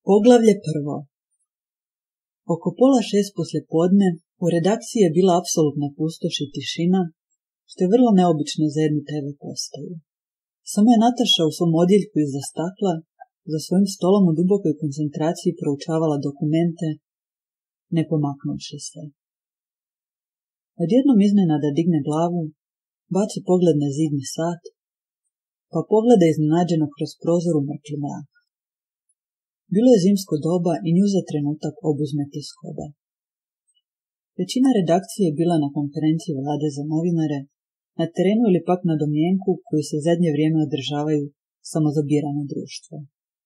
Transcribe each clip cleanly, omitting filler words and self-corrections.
Poglavlje prvo. Oko 5:30 poslijepodne u redakciji je bila apsolutna pustoš i tišina, što je vrlo neobično za jednu TV postaju. Samo je Nataša u svom odjeljku iza stakla za svojim stolom u dubokoj koncentraciji proučavala dokumente, ne pomaknuvši se. Odjednom iznenada digne glavu, baci pogled na zidni sat, pa pogleda iznenađeno kroz prozor u mrtli mrak. Bilo je zimsko doba i nju za trenutak obuzme tjeskoba. Većina redakcije je bila na konferenciji vlade za novinare, na terenu ili pak na domjenku koji se zadnje vrijeme održavaju samo za birano društvo.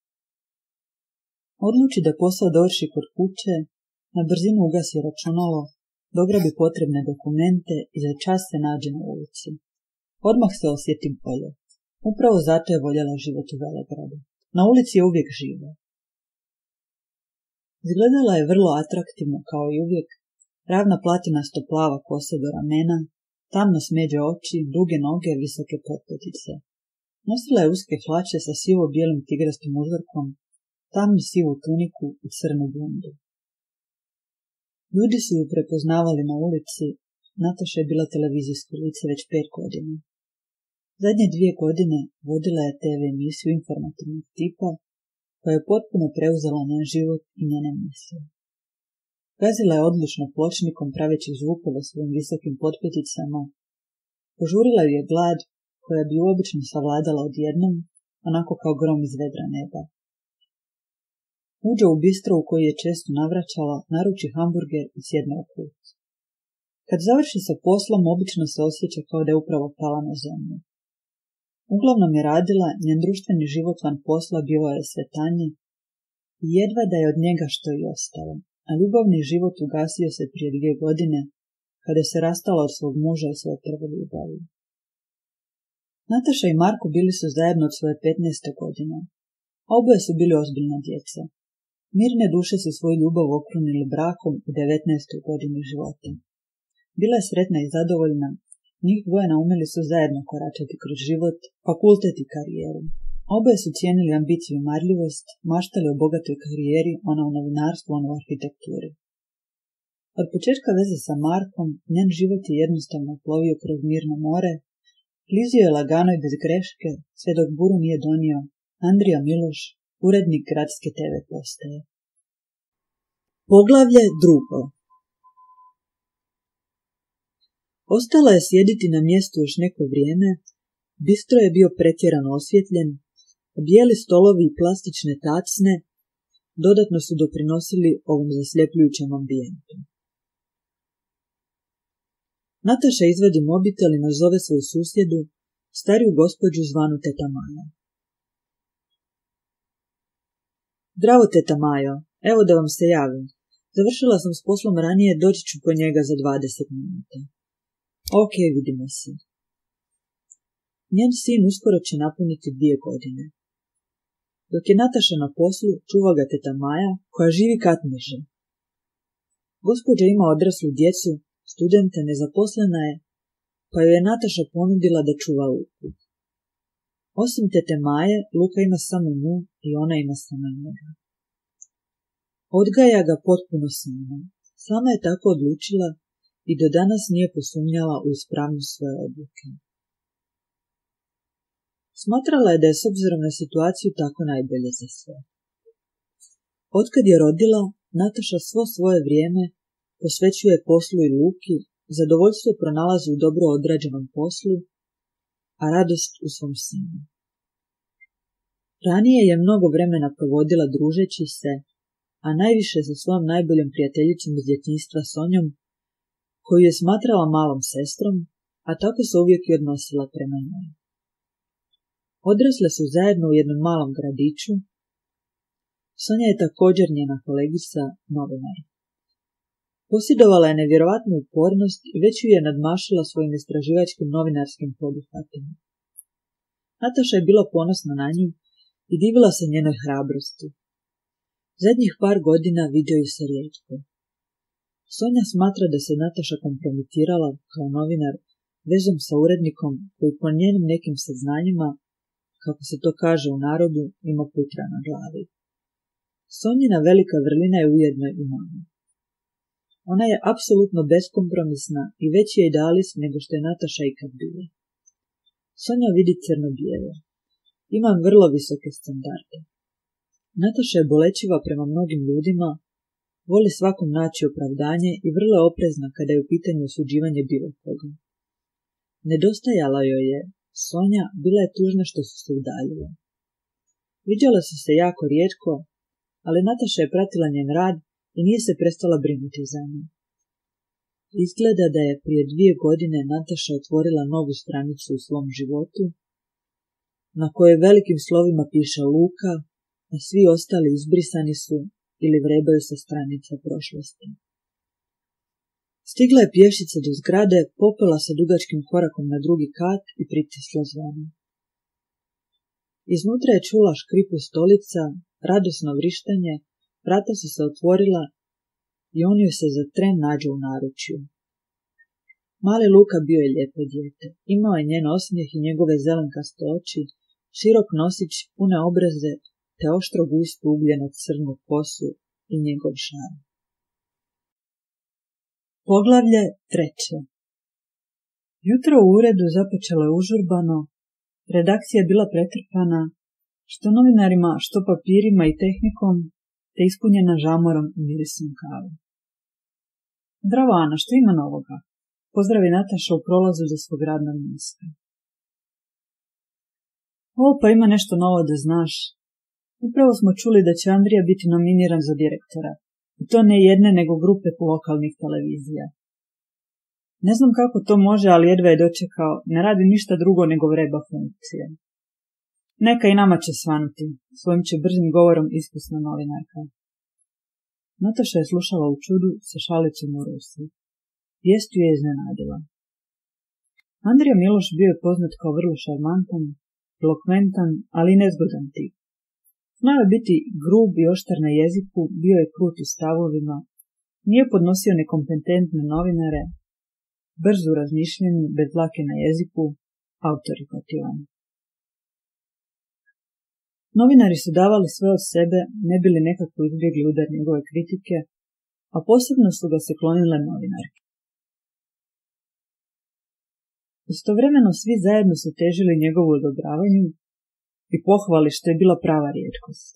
Odluči da posao dovrši kod kuće, na brzinu ugasi računalo, dograbi potrebne dokumente i za čas se nađe na ulici. Odmah se osjeti bolje. Upravo zato je voljela život u Velegradu. Na ulici je uvijek živo. Izgledala je vrlo atraktivno kao i uvijek, ravna platinasto plava kosa do ramena, tamno smeđe oči, duge noge, visoke potkotice. Nosila je uske hlače sa sivo-bijelim tigrastim uzorkom, tamnu sivu tuniku i crnu bundu. Ljudi su ju prepoznavali na ulici, Nataša je bila televizijsko lice već 5 godina. Zadnje 2 godine vodila je TV emisiju informativnog tipa, koja je potpuno preuzela njen život i njene misle. Gazila je odlučno pločnikom praveći zvukove svojim visokim potpeticama, požurila ju je glad koja bi ju obično savladala odjednom, onako kao grom iz vedra neba. Uđe u bistro u koji je često navraćala, naruči hamburger i sjedne u put. Kad završi sa poslom, obično se osjeća kao da je upravo pala na zemlju. Uglavnom je radila, njen društveni život van posla bio je sve tanji i jedva da je od njega što i ostalo, a ljubavni život ugasio se prije 2 godine, kada se rastala od svog muža i svoje prve ljubavi. Nataša i Marko bili su zajedno od svoje 15. godine, a oboje su bili ozbiljna djeca. Mirne duše su svoju ljubav okrunili brakom u 19. godini života. Bila je sretna i zadovoljna. Njih dvoje naumili su zajedno koračati kroz život, fakultet i karijeru. Oboje su cijenili ambiciju i marljivost, maštali o bogatoj karijeri, ona u novinarstvu, ona u arhitekturi. Od početka veze sa Markom, njen život je jednostavno plovio kroz mirno more, klizio je lagano i bez greške, sve dok buru nije donio Andrija Miloš, urednik gradske TV postaje. Poglavlje drugo. Ostala je sjediti na mjestu još neko vrijeme, bistro je bio pretjerano osvjetljen, bijeli stolovi i plastične tacne dodatno su doprinosili ovom zasljepljujućem ambijentu. Nataša izvadi mobitel i nazove svoju susjedu, stariju gospođu zvanu teta Maja. Zdravo, teta Majo, evo da vam se javim. Završila sam s poslom ranije, doći ću po njega za 20 minuta. Ok, vidimo se. Njen sin uskoro će napuniti 2 godine. Dok je Nataša na poslu, čuva ga teta Maja, koja živi kat niže. Gospođa ima odraslu djecu, studente, nezaposlena je, pa joj je Nataša ponudila da čuva Luku. Osim tete Maje, Luka ima samo nju i ona ima samo njega. Odgaja ga potpuno sama je tako odlučila i do danas nije posumnjala u ispravnost svoje odluke. Smatrala je da je s obzirom na situaciju tako najbolje za sve. Otkad je rodila, Nataša svo svoje vrijeme posvećuje poslu i Luki, zadovoljstvo pronalazi u dobro odrađenom poslu, a radost u svom sinu. Ranije je mnogo vremena provodila družeći se, a najviše sa svojom najboljom prijateljicom iz djetinjstva Sonjom, koju je smatrala malom sestrom, a tako se uvijek i odnosila prema njoj. Odrasle su zajedno u jednom malom gradiću. Sonja je također njena kolegica, novinar. Posjedovala je nevjerovatnu upornost i već ju je nadmašila svojim istraživačkim novinarskim poduhvatima. Nataša je bila ponosna na nju i divila se njenoj hrabrosti. Zadnjih par godina vidio ju se rijetko. Sonja smatra da se Nataša kompromitirala kao novinar vezom sa urednikom koji po njenim nekim saznanjima, kako se to kaže u narodu, ima putra na glavi. Sonjina velika vrlina je ujedno i mana. Ona je apsolutno beskompromisna i veći je idealist nego što je Nataša ikad bila. Sonja vidi crno-bijelo. Imam vrlo visoke standarde. Nataša je bolečiva prema mnogim ljudima, voli svakom naći opravdanje i vrlo je oprezna kada je u pitanju osuđivanje bilo koga. Nedostajala joj je Sonja, bila je tužna što su se udaljile. Viđale su se jako rijetko, ali Nataša je pratila njen rad i nije se prestala brinuti za nju. Izgleda da je prije 2 godine Nataša otvorila novu stranicu u svom životu, na kojoj velikim slovima piše Luka, a svi ostali izbrisani su ili vrebaju sa stranica prošlosti. Stigla je pješice do zgrade, popela se dugačkim korakom na drugi kat i pritisla zvono. Iznutra je čula škripu stolica, radosno vrištanje, vrata su se otvorila i on joj se za tren nađe u naručju. Mali Luka bio je lijepo dijete. Imao je njen osmijeh i njegove zelenkaste oči, širok nosić, pune obraze, te oštro gustu ugljeno crnu kosu i njegov šarm. Poglavlje 3. Jutro u uredu započelo je užurbano, redakcija je bila pretrpana, što novinarima, što papirima i tehnikom, te ispunjena žamorom i mirisom kave. Zdravo, Ana, što ima novoga? Pozdravi Nataša u prolazu do svog radnog mjesta. O, pa ima nešto novo da znaš. Upravo smo čuli da će Andrija biti nominiran za direktora. I to ne jedne nego grupe lokalnih televizija. Ne znam kako to može, ali jedva je dočekao, ne radi ništa drugo nego vreba funkcije. Neka i nama će svanuti, svojim će brzim govorom iskusna novinarka. Nataša je slušala u čudu sa šalicom u ruci. Vijest ju je iznenadila. Andrija Miloš bio je poznat kao vrlo šarmantan, elokventan, ali nezgodan tip. Znao je biti grub i oštar na jeziku, bio je krut u stavovima, nije podnosio nekompetentne novinare, brz u razmišljanju, bez dlake na jeziku, autoritativan. Novinari su davali sve od sebe, ne bili nekako izbjegli udar njegove kritike, a posebno su ga se klonile novinarke. Istovremeno svi zajedno su težili njegovu odobravanju i pohvali što je bila prava rijetkost.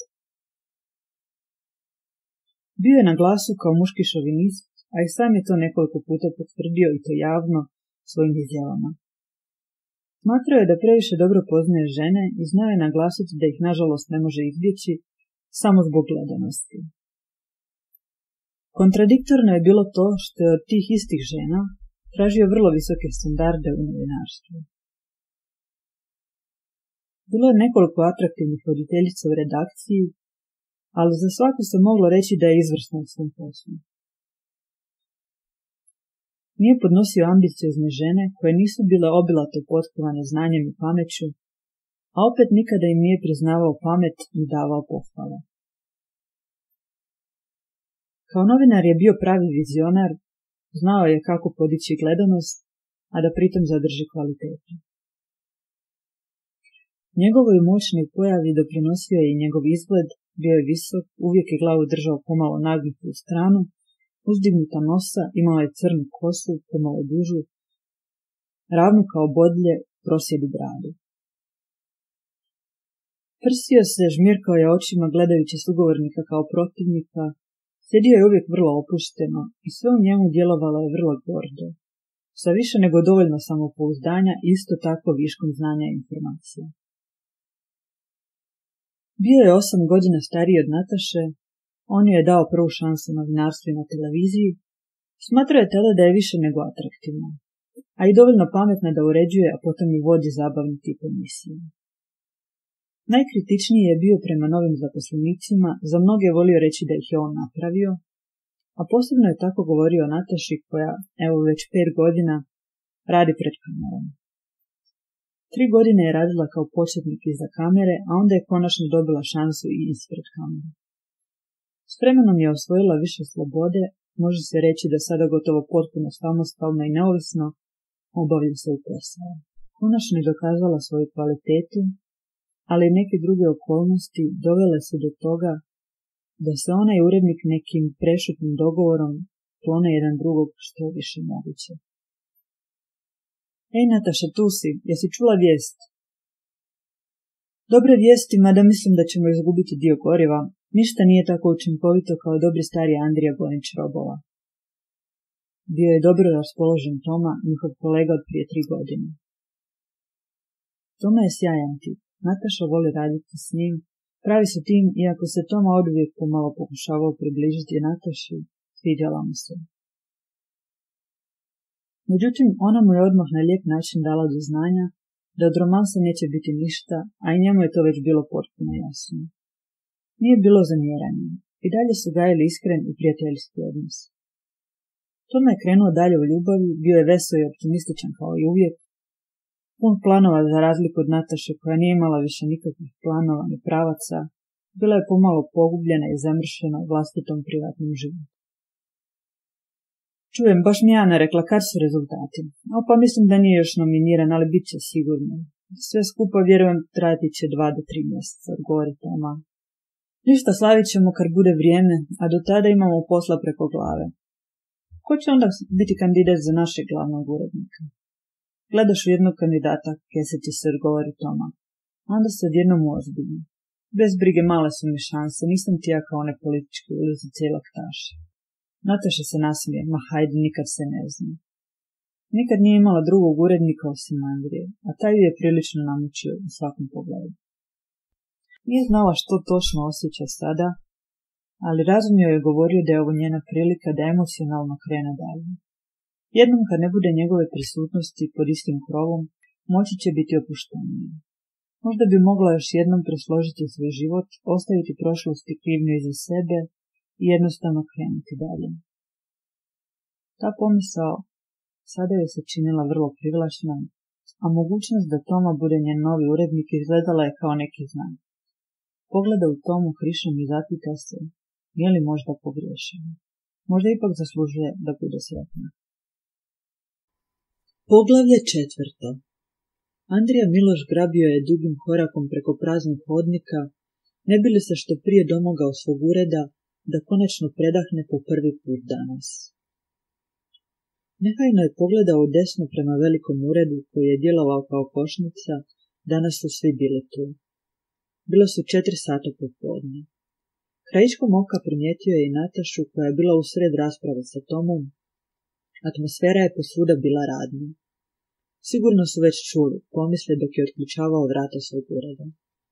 Bio je na glasu kao muški šovinist, a i sam je to nekoliko puta potvrdio i to javno svojim izjavama. Smatrao je da previše dobro poznaje žene i znao je naglasiti da ih nažalost ne može izbjeći samo zbog gledanosti. Kontradiktorno je bilo to što je od tih istih žena tražio vrlo visoke standarde u novinarstvu. Bilo je nekoliko atraktivnih voditeljica u redakciji, ali za svaku se moglo reći da je izvrsna u svom poslu. Nije podnosio ambiciozne žene koje nisu bile obilato potkovane znanjem i pameću, a opet nikada im nije priznavao pamet i davao pohvale. Kao novinar je bio pravi vizionar, znao je kako podići gledanost, a da pritom zadrži kvalitetu. Njegovoj moćnoj pojavi doprinosio je i njegov izgled, bio je visok, uvijek je glavu držao pomalo nagnutu u stranu, uzdignuta nosa, imao je crnu kosu, pomalo dužu, ravnu kao bodlje, prosjedu bradu. Prsio se, žmirkao je očima gledajući sugovornika kao protivnika, sjedio je uvijek vrlo opušteno i sve u njemu djelovalo je vrlo gordo, sa više nego dovoljno samopouzdanja i isto tako viškom znanja i informacija. Bio je 8 godina stariji od Nataše, on joj je dao prvu šansu novinarstvu na televiziji, smatrao je tada da je više nego atraktivna, a i dovoljno pametna da uređuje, a potom i vodi zabavni tip emisije. Najkritičniji je bio prema novim zaposlenicima, za mnoge je volio reći da ih je on napravio, a posebno je tako govorio o Nataši koja, evo već 5 godina, radi pred kamerom. 3 godine je radila kao početnik iza kamere, a onda je konačno dobila šansu i ispred kamere. S vremenom je osvojila više slobode, može se reći da sada gotovo potpuno samostalno i neovisno obavlja svoj posao. Konačno je dokazala svoju kvalitetu, ali neke druge okolnosti dovele su do toga da se ona i urednik nekim prešutnim dogovorom klone jedan drugog što je više moguće. Ej, Nataša, tu si, jesi čula vijest? Dobre vijesti, mada mislim da ćemo izgubiti dio goriva, ništa nije tako učinkovito kao dobri stari Andrija gonič robova. Bio je dobro raspoložen Toma, njihov kolega od prije 3 godine. Toma je sjajan tip, Nataša voli raditi s njim, pravi su tim, iako se Toma oduvijek pomalo pokušavao približiti Nataši, sviđala mu se. Međutim, ona mu je odmah na lijep način dala do znanja da od romansa neće biti ništa, a i njemu je to već bilo potpuno jasno. Nije bilo zamjeranja, i dalje su gajili iskren i prijateljski odnos. Toma je krenuo dalje u ljubavi, bio je vesel i optimističan kao i uvijek, pun planova za razliku od Nataše koja nije imala više nikakvih planova ni pravaca, bila je pomalo pogubljena i zamršena u vlastitom privatnom životu. Čujem, baš mi je Ana rekla kad su rezultati. Pa mislim da nije još nominiran, ali bit će sigurno. Sve skupa, vjerujem, trajati će 2 do 3 mjeseca, odgovori Toma. Ništa, slavit ćemo kad bude vrijeme, a do tada imamo posla preko glave. Ko će onda biti kandidat za našeg glavnog urednika? Gledaš u jednog kandidata, keseći se, odgovori Toma. Onda se odjednom ozbiljno. Bez brige, male su mi šanse, nisam ti ja kao one političke ulizice i laktaše. Nataša se nasmije, ma hajde, nikad se ne zna. Nikad nije imala drugog urednika osim Andrije, a taj ju je prilično namučio u svakom pogledu. Nije znala što točno osjeća sada, ali razum joj je govorio da je ovo njena prilika da emocionalno krene dalje. Jednom kad ne bude njegove prisutnosti pod istim krovom, moći će biti opuštenije. Možda bi mogla još jednom presložiti svoj život, ostaviti prošlost i krivnju iza sebe i jednostavno krenuti dalje. Ta pomisao sada joj se činila vrlo privlačna, a mogućnost da Toma bude njen novi urednik izgledala je kao neki znak. Pogleda u Tomu hrišom i zapita se, je li možda pogriješena. Možda ipak zaslužuje da bude sretna. Poglavlje 4. Andrija Miloš grabio je dugim korakom preko praznog hodnika, ne bi li se što prije domogao svog ureda, da konačno predahne po prvi put danas. Nehajno je pogledao u desno prema velikom uredu koji je djelovao kao košnica, danas su svi bili tu. Bilo su 4 sata popodne. Krajičkom oka primijetio je i Natašu koja je bila usred rasprave sa Tomom. Atmosfera je posvuda bila radna. Sigurno su već čuli, pomisle dok je otključavao vrata svog ureda.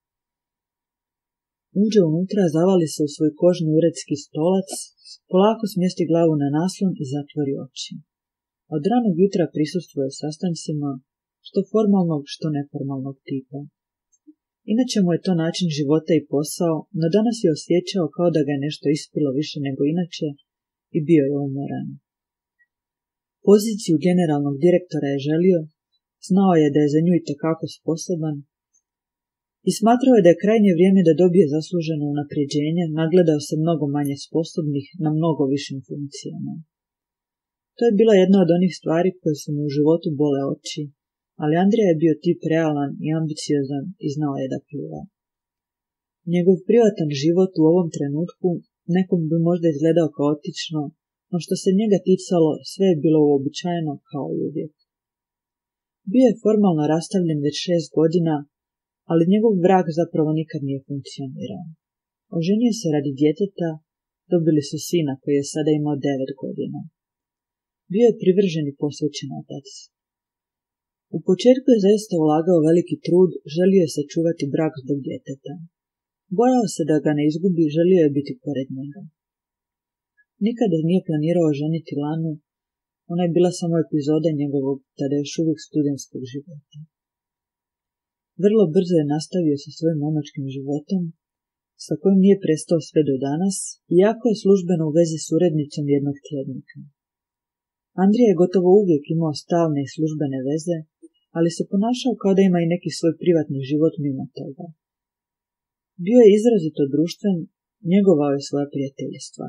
Uđe unutra, zavali se u svoj kožni uredski stolac, polako smjesti glavu na naslon i zatvori oči. Od ranog jutra prisustvuje sastancima, što formalnog, što neformalnog tipa. Inače mu je to način života i posao, no danas je osjećao kao da ga je nešto ispilo više nego inače i bio je umoran. Poziciju generalnog direktora je želio, znao je da je za nju itekako sposoban i smatrao je da je krajnje vrijeme da dobije zasluženo unapređenje, nagledao se mnogo manje sposobnih na mnogo višim funkcijama. To je bila jedna od onih stvari koje su mu u životu bole oči, ali Andrija je bio tip realan i ambiciozan i znao je da pliva. Njegov privatan život u ovom trenutku nekom bi možda izgledao kaotično, no što se njega ticalo sve je bilo uobičajeno kao i uvijek. Bio je formalno rastavljen već 6 godina, ali njegov brak zapravo nikad nije funkcionirao. Oženio se radi djeteta, dobili su sina koji je sada imao 9 godina. Bio je privržen i posvećen otac. U početku je zaista ulagao veliki trud, želio je sačuvati brak zbog djeteta. Bojao se da ga ne izgubi, želio je biti pored njega. Nikada nije planirao ženiti Lanu, ona je bila samo epizoda njegovog, tada još uvijek studentskog života. Vrlo brzo je nastavio sa svojim momačkim životom, sa kojim nije prestao sve do danas, iako je službeno u vezi s urednicom jednog tjednika. Andrija je gotovo uvijek imao stalne i službene veze, ali se ponašao kao da ima i neki svoj privatni život mimo toga. Bio je izrazito društven, njegovao je svoja prijateljstva.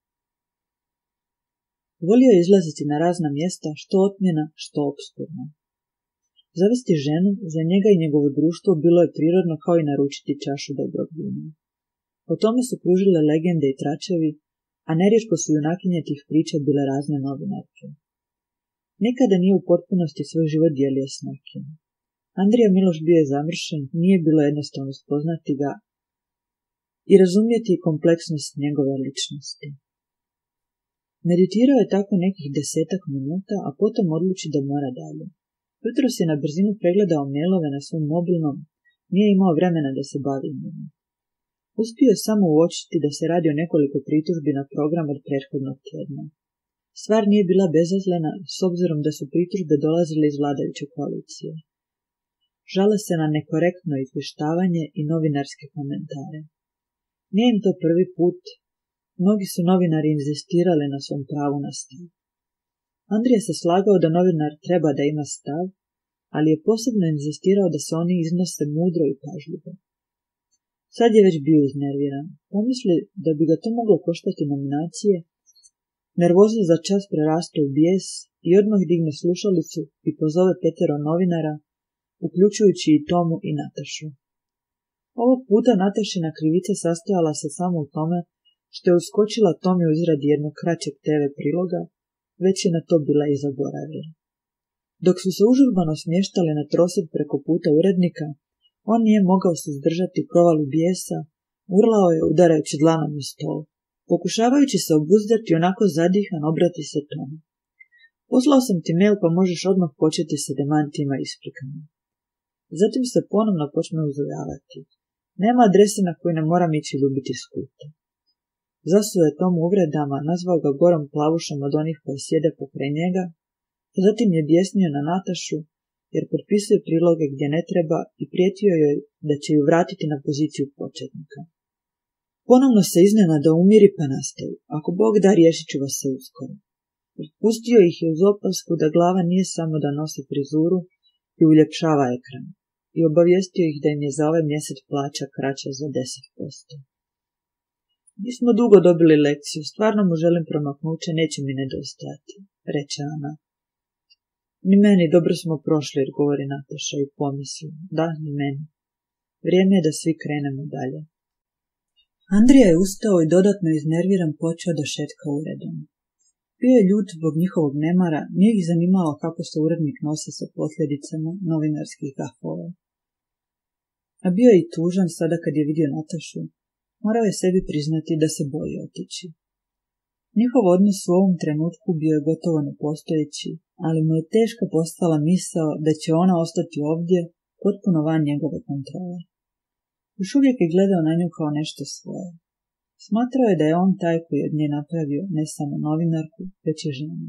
Volio je izlaziti na razna mjesta, što otmjena, što opskurna. Zavesti ženu, za njega i njegovo društvo bilo je prirodno kao i naručiti čašu dobrog vina. O tome su kružile legende i tračevi, a nerijetko su junakinje tih priča bile razne novinarke. Nikada nije u potpunosti svoj život dijelio s nekim. Andrija Miloš bio je zamršen, nije bilo jednostavno spoznati ga i razumjeti kompleksnost njegove ličnosti. Meditirao je tako nekih 10 minuta, a potom odluči da mora dalje. Jutros je na brzinu pregledao mailove na svom mobilnom, nije imao vremena da se bavi njima. Uspio je samo uočiti da se radi o nekoliko pritužbi na program od prethodnog tjedna. Stvar nije bila bezazlena, s obzirom da su pritužbe dolazile iz vladajuće koalicije. Žale se na nekorektno izvještavanje i novinarske komentare. Nije im to prvi put, mnogi su novinari inzistirali na svom pravu na stav. Andrija se slagao da novinar treba da ima stav, ali je posebno inzistirao da se oni iznose mudro i pažljivo. Sad je već bio iznerviran. Pomisli da bi ga to moglo koštati nominacije. Nervoza za čas preraste u bijes i odmah digne slušalicu i pozove 5 novinara, uključujući i Tomu i Natašu. Ovog puta Natašina krivica sastojala se samo u tome što je uskočila Tomi u izradi jednog kraćeg TV priloga, već je na to bila i zaboravila. Dok su se užurbano smještali na trosed preko puta urednika, on nije mogao suzdržati provalu bijesa, urlao je udarajući dlanom u stol. Pokušavajući se obuzdati, onako zadihan, obrati se Tomu. Poslao sam ti mail, pa možeš odmah početi sa demantima i isprikama. Zatim se ponovno počne uzujavati. Nema adrese na koju ne moram ići ljubiti skuta. Zasuo je Tomu uvredama, nazvao ga gorom plavušom od onih koji sjede pokraj njega, a zatim je bjesnio na Natašu, jer potpisuje priloge gdje ne treba i prijetio joj da će ju vratiti na poziciju početnika. Ponovno se iznenada umiri pa nastavi. Ako Bog da, riješit ću vas se uskoro. Pustio ih je uz opasku da glava nije samo da nosi frizuru i uljepšava ekran. I obavijestio ih da im je za ovaj mjesec plaća kraća za 10%. Mi smo dugo dobili lekciju, stvarno mu želim promaknuće, neće mi nedostajati, reče Ana. Ni meni, dobro smo prošli, jer govori Nataša i pomisli. Da, ni meni. Vrijeme je da svi krenemo dalje. Andrija je ustao i dodatno iznerviran počeo da šetka uredom. Bio je ljut zbog njihovog nemara, nije ih zanimalo kako se urednik nosi sa posljedicama novinarskih gafova. A bio je i tužan sada kad je vidio Natašu. Morao je sebi priznati da se boji otići. Njihov odnos u ovom trenutku bio je gotovo nepostojeći, ali mu je teško postala misao da će ona ostati ovdje, potpuno van njegove kontrole. Još uvijek je gledao na nju kao nešto svoje. Smatrao je da je on taj koji od nje napravio ne samo novinarku, već i ženu.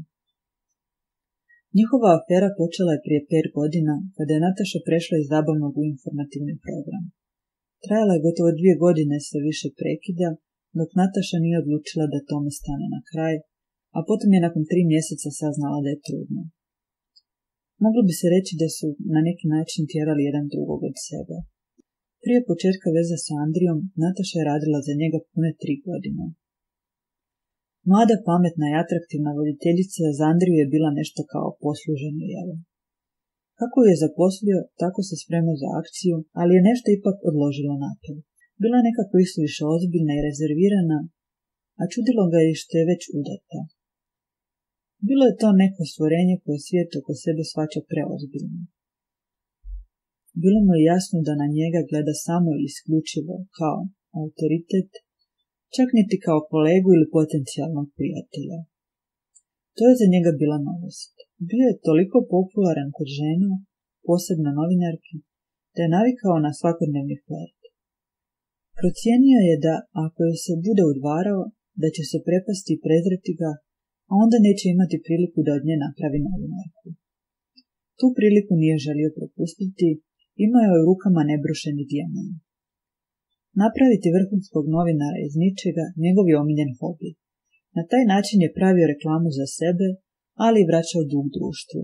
Njihova afera počela je prije 5 godina, kada je Nataša prešla iz zabavnog u informativni program. Trajala je gotovo 2 godine sa više prekida, dok Nataša nije odlučila da tome stane na kraj, a potom je nakon 3 mjeseca saznala da je trudna. Moglo bi se reći da su na neki način tjerali jedan drugog od sebe. Prije početka veze sa Andrijom, Nataša je radila za njega pune 3 godine. Mlada, pametna i atraktivna voditeljica za Andriju je bila nešto kao posluženo jelo. Kako ju je zaposlio, tako se spremao za akciju, ali je nešto ipak odložilo na to. Bila je nekako isuviše ozbiljna i rezervirana, a čudilo ga je što je već udata. Bilo je to neko stvorenje koje svijet oko sebe shvaća preozbiljno. Bilo mu je jasno da na njega gleda samo i isključivo kao autoritet, čak niti kao kolegu ili potencijalnog prijatelja. To je za njega bila novost. Bio je toliko popularan kod žena, posebno novinarki, da je navikao na svakodnevni flert. Procijenio je da, ako je se bude udvarao, da će se prepasti i prezreti ga, a onda neće imati priliku da od nje napravi novinarku. Tu priliku nije želio propustiti, imao je u rukama nebrušeni dijamant. Napraviti vrhunskog novinara iz ničega, njegov je omiljen hobi. Na taj način je pravio reklamu za sebe, ali i vraćao dug društvu.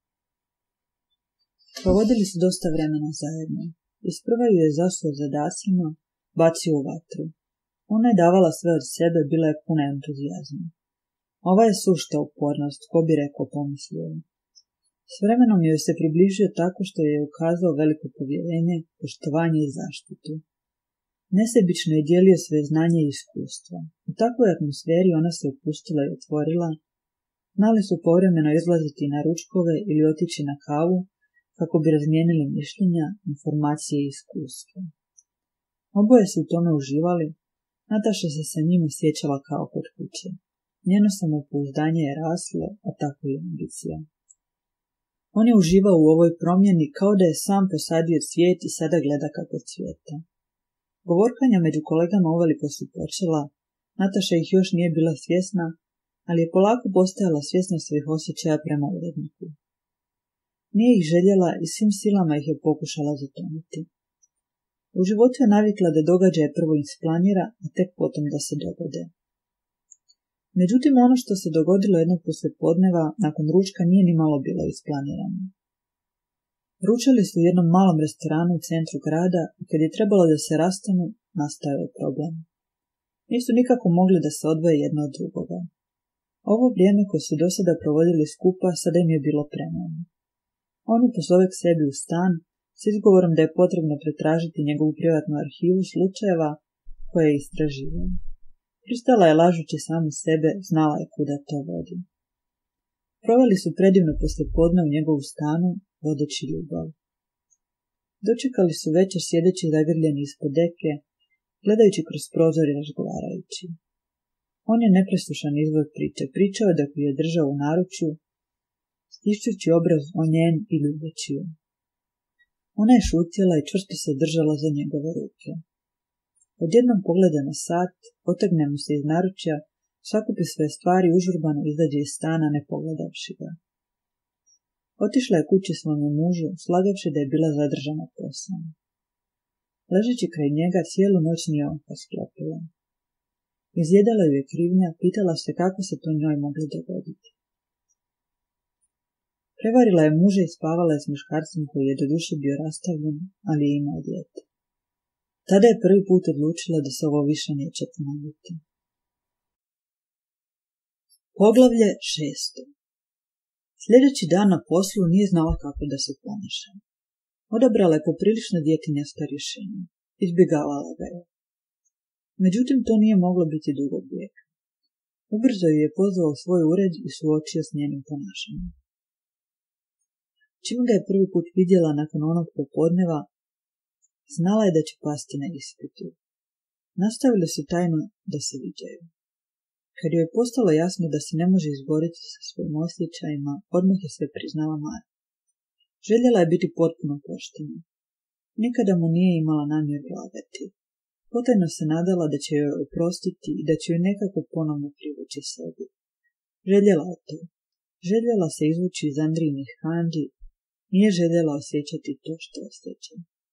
Provodili su dosta vremena zajedno. Isprva ju je zasuo zadacima, bacio u vatru. Ona je davala sve od sebe, bila je puna entuzijazma. Ova je sušta upornost, ko bi rekao, pomislio. S vremenom joj se približio tako što je ukazao veliko povjerenje, poštovanje i zaštitu. Nesebično je dijelio svoje znanje i iskustva. U takvoj atmosferi ona se opustila i otvorila. Znali su povremeno izlaziti na ručkove ili otići na kavu, kako bi razmijenili mišljenja, informacije i iskustva. Oboje su u tome uživali. Nataša se sa njim osjećala kao kod kuće. Njeno samopouzdanje je raslo, a tako i ambicija. On je uživao u ovoj promjeni kao da je sam posadio cvijet i sada gleda kako cvijeta. Govorkanja među kolegama uveliko su počela, Nataša ih još nije bila svjesna, ali je polako postajala svjesna svojih osjećaja prema uredniku. Nije ih željela i svim silama ih je pokušala zatomiti. U životu je navikla da događaje prvo isplanira, a tek potom da se dogode. Međutim, ono što se dogodilo jednog poslijepodneva nakon ručka nije ni malo bilo isplanirano. Ručali su u jednom malom restoranu u centru grada i kad je trebalo da se rastanu, nastao je problem. Nisu nikako mogli da se odvoje jedno od drugoga. Ovo vrijeme koje su do sada provodili skupa sada im je bilo premalo. On ju pozove k sebi u stan s izgovorom da je potrebno pretražiti njegovu privatnu arhivu slučajeva koje je istraživao. Pristala je lažući samu sebe, znala je kuda to vodi. Proveli su predivno poslijepodne u njegovu stanu, vodeći ljubav. Dočekali su večer sjedeći zagrljeni ispod deke, gledajući kroz prozor i razgovarajući. On je nepreslušan izvor priče, pričao dok ju je držao u naručju, stišćući obraz o njen i ljubeći ju. Ona je šutjela i čvrsto se držala za njegove ruke. Odjednom pogleda na sat, otegne mu se iz naručja, sakupi sve stvari užurbano izađe iz stana ne pogledavši ga. Otišla je kući svome mužu, slagavši da je bila zadržana poslom. Ležeći kraj njega cijelu noć nije oka sklopila. Izjedala ju je krivnja, pitala se kako se to njoj moglo dogoditi. Prevarila je muža i spavala je s muškarcem koji je doduše bio rastavljen, ali je imao dijete. Tada je prvi put odlučila da se ovo više neće ponoviti. Poglavlje 6. Sljedeći dan na poslu nije znala kako da se ponaša. Odabrala je poprilično djetinjasto rješenje. Izbjegavala ga je. Međutim, to nije moglo biti dugog vijeka. Ubrzo ju je pozvao u svoj ured i suočio s njenim ponašanjem. Čim ga je prvi put vidjela nakon onog popodneva, znala je da će pasti na ispitu. Nastavili su tajno da se viđaju. Kad joj je postalo jasno da se ne može izboriti sa svojim osjećajima, odmah je sve priznala Marku. Željela je biti potpuno poštena. Nikada mu nije imala namjeru lagati. Potajno se nadala da će joj oprostiti i da će joj nekako ponovno privući sebi. Željela je to. Željela se izvući iz Andrijinih kandi, nije željela osjećati to što osjeća.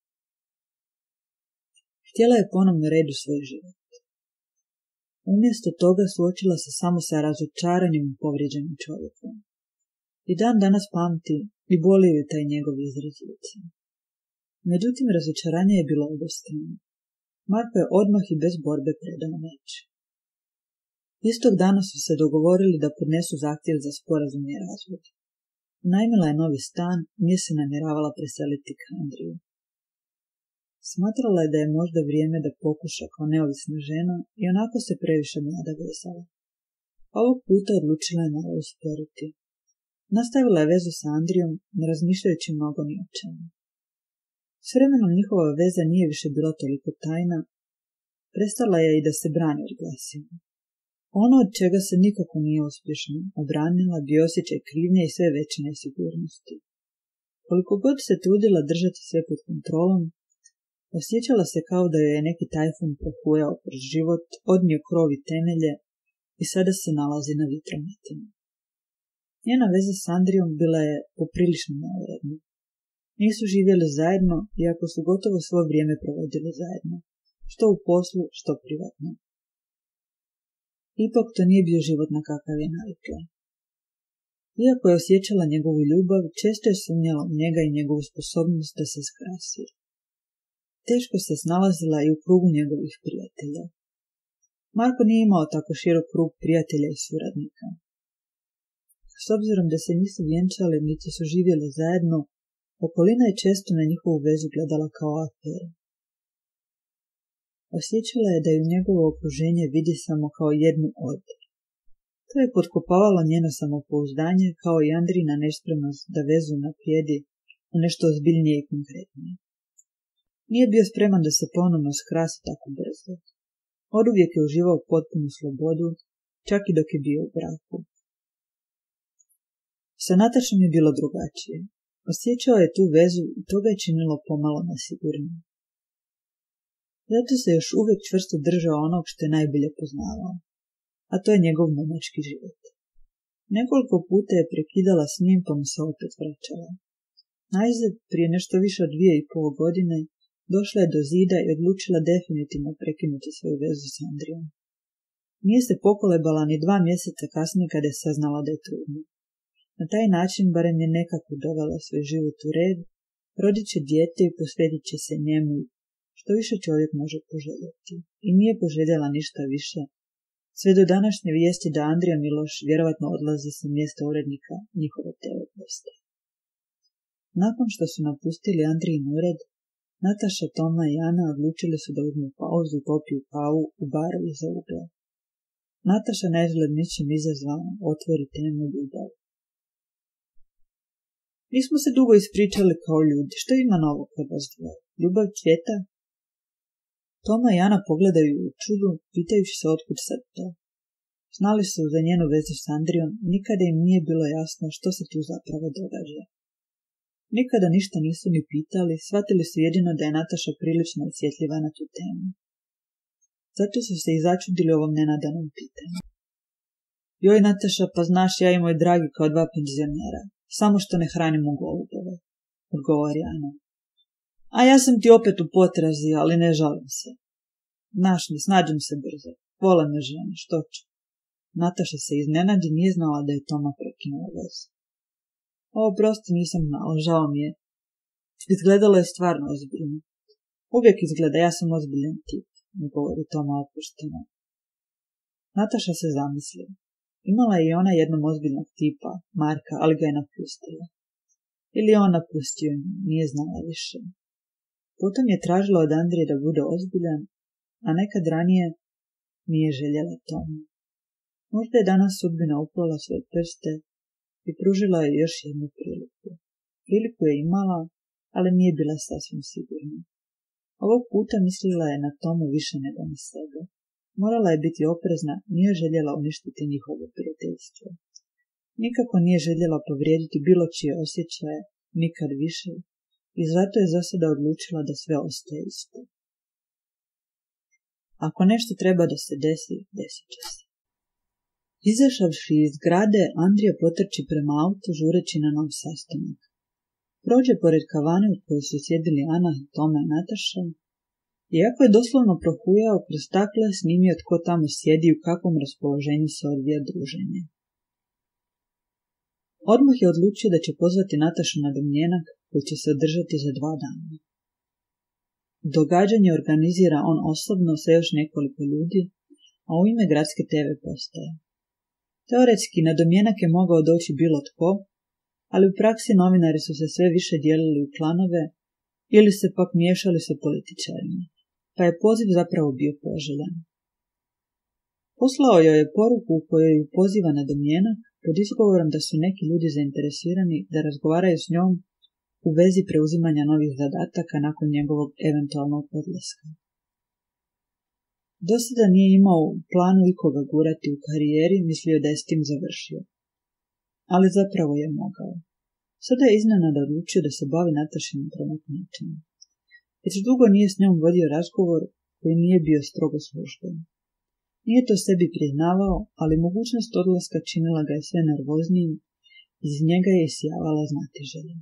Htjela je ponovno red u svoj život. Umjesto toga suočila se samo sa razočaranim i povrijeđenim čovjekom. I dan danas pamti i boli ju taj njegov izraz lica. Međutim, razočaranje je bilo obostrano. Marko je odmah i bez borbe predao meč. Istog dana su se dogovorili da podnesu zahtjev za sporazumni razvod. Unajmila je novi stan i nije se namjeravala preseliti k Andriju. Smatrala je da je možda vrijeme da pokuša kao neovisna žena i onako se previše mlada vezala. Ovog puta odlučila je malo usporiti. Nastavila je vezu sa Andrijom, ne razmišljajući mnogo ni o čemu. S vremenom njihova veza nije više bila toliko tajna, prestala je i da se brani od glasina. Ono od čega se nikako nije uspješno obranila bio osjećaj krivnje i sve veće nesigurnosti. Koliko god se trudila držati sve pod kontrolom, osjećala se kao da joj je neki tajfun prohujao kroz život, odnio krov i temelje i sada se nalazi na vjetrometinu. Njena veza s Andrijom bila je poprilično neuredna. Nisu živjeli zajedno, iako su gotovo svo vrijeme provodili zajedno, što u poslu, što privatno. Ipak to nije bio život na kakav je navikla. Iako je osjećala njegovu ljubav, često je sumnjala u njega i njegovu sposobnost da se skrasi. Teško se snalazila i u krugu njegovih prijatelja. Marko nije imao tako širok krug prijatelja i suradnika. S obzirom da se nisu vjenčali niti su živjeli zajedno, okolina je često na njihovu vezu gledala kao aferu. Osjećala je da ju njegovo okruženje vidi samo kao jednu od. To je potkopavalo njeno samopouzdanje kao i Andrina nespremnost da vezu naprijedi u nešto ozbiljnije i konkretnije. Nije bio spreman da se ponovno skrasi tako brzo. Oduvijek je uživao potpunu slobodu, čak i dok je bio u braku. Sa Natašom je bilo drugačije. Osjećao je tu vezu i to ga je činilo pomalo nesigurnije. Zato se još uvijek čvrsto držao onog što je najbolje poznavao, a to je njegov monački život. Nekoliko puta je prekidala s njim pa mu se opet vraćala. Najzad, prije nešto više od 2,5 godine, došla je do zida i odlučila definitivno prekinuti svoju vezu s Andrijom. Nije se pokolebala ni 2 mjeseca kasnije kada je saznala da je trudna. Na taj način barem je nekako dovela svoj život u red, rodit će dijete i posvetit će se njemu, što više čovjek može poželjeti. I nije poželjela ništa više, sve do današnje vijesti da Andrija Miloš vjerovatno odlazi sa mjesta urednika njihove TV postaje. Nakon što su napustili Andrijin ured, Nataša, Toma i Ana odlučili su da uzmu pauzu i popiju kavu u baru iza ugla. Nataša naizgled ničim izazvana otvori temu ljubav. Nismo se dugo ispričali kao ljudi, što ima novo kod vas dvoje? Ljubav cvjeta? Toma i Ana pogledaju u čudu, pitajući se otkud sad to. Znali su za njenu vezu s Andrijom, nikada im nije bilo jasno što se tu zapravo događa. Nikada ništa nisu ni pitali, shvatili su jedino da je Nataša prilično osjetljiva na tu temu. Zato su se i začudili ovom nenadanom pitanju. Joj Nataša, pa znaš, ja i moj dragi kao 2 penzionera, samo što ne hranimo golubove, odgovori Ana. A ja sam ti opet u potrazi, ali ne žalim se. Znaš mi, snađem se brzo, vole me žene, što ću. Nataša se iznenadi, nije znala da je Toma prekinula vezu. Prosti, nisam znala, žao mi je. Izgledalo je stvarno ozbiljno. Uvijek izgleda, ja sam ozbiljan tip, mi govori Toma opušteno. Nataša se zamisli. Imala je i ona jednom ozbiljnog tipa, Marka, ali ga je napustila. Ili on napustio, nije znala više. Potom je tražila od Andrije da bude ozbiljan, a nekad ranije nije željela Tomu. Možda je danas sudbina uplala svoje prste i pružila je još jednu priliku. Priliku je imala, ali nije bila sasvim sigurna. Ovog puta mislila je na Tomu više nego na sebe. Morala je biti oprezna, nije željela uništiti njihovo prijateljstvo. Nikako nije željela povrijediti bilo čije osjećaje, nikad više, i zato je za sada odlučila da sve ostaje isto. Ako nešto treba da se desi, desit će se. Izašavši iz zgrade, Andrija potrči prema autu žureći na nov sastanak. Prođe pored kavane u kojoj su sjedili Ana, Toma i Nataša. Iako je doslovno prohujao, kroz staklo je snimio tko tamo sjedi i u kakvom raspoloženju se odvija druženje. Odmah je odlučio da će pozvati Natašu na domjenak koji će se održati za 2 dana. Događanje organizira on osobno sa još nekoliko ljudi, a u ime gradske TV postaje. Teoretski na domjenak je mogao doći bilo tko, ali u praksi novinari su se sve više dijelili u klanove ili se pak miješali sa političarima, pa je poziv zapravo bio poželjan. Poslao joj je poruku u kojoj ju poziva na domjenak pod izgovorom da su neki ljudi zainteresirani da razgovaraju s njom u vezi preuzimanja novih zadataka nakon njegovog eventualnog odlaska. Do sada nije imao u planu ikoga gurati u karijeri, mislio da je s tim završio. Ali zapravo je mogao. Sada je iznenada odlučio da se bavi Natašinim prometničenjem. Već dugo nije s njom vodio razgovor koji nije bio strogo služben. Nije to sebi priznavao, ali mogućnost odlaska činila ga je sve nervoznijim, iz njega je isijavala znatiželja.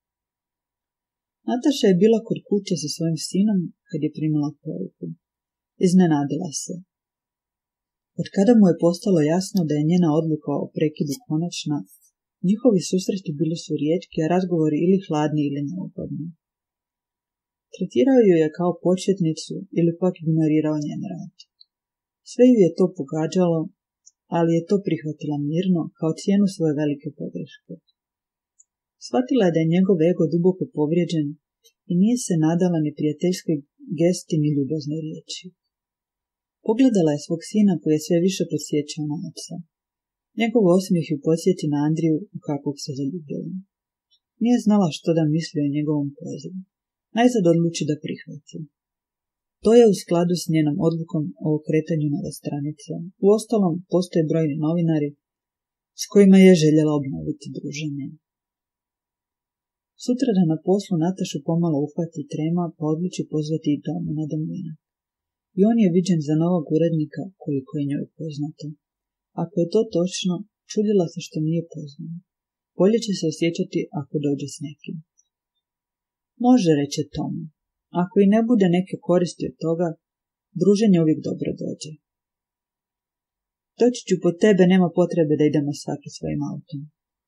Nataša je bila kod kuće sa svojim sinom kad je primila poruku. Iznenadila se. Od kada mu je postalo jasno da je njena odluka o prekidu konačna, njihovi susreti bili su rijetki, a razgovori ili hladni ili neugodni. Tretirao ju je kao početnicu ili pak ignorirao njen rad. Sve ju je to pogađalo, ali je to prihvatila mirno kao cijenu svoje velike pogreške. Shvatila je da je njegov ego duboko povrijeđen i nije se nadala ni prijateljskoj gesti ni ljubaznoj riječi. Pogledala je svog sina koji je sve više podsjećao na oca. Njegov osmijeh ju podsjeti na Andriju u kakvog se zaljubila. Nije znala što da misli o njegovom pozivu. Najzad odluči da prihvati. To je u skladu s njenom odlukom o okretanju nove stranice. Uostalom, postoje brojni novinari s kojima je željela obnoviti druženje. Sutradan na poslu Natašu pomalo uhvati trema, pa odluči pozvati i Tomu na domjenak. I on je viđen za novog urednika koliko je njoj poznato. Ako je to točno, čudila se što nije poznao. Bolje će se osjećati ako dođe s nekim. Može, reče Tomu. Ako i ne bude neke koristi od toga, druženje uvijek dobro dođe. Doći ću po tebe, nema potrebe da idemo svaki svojim autom.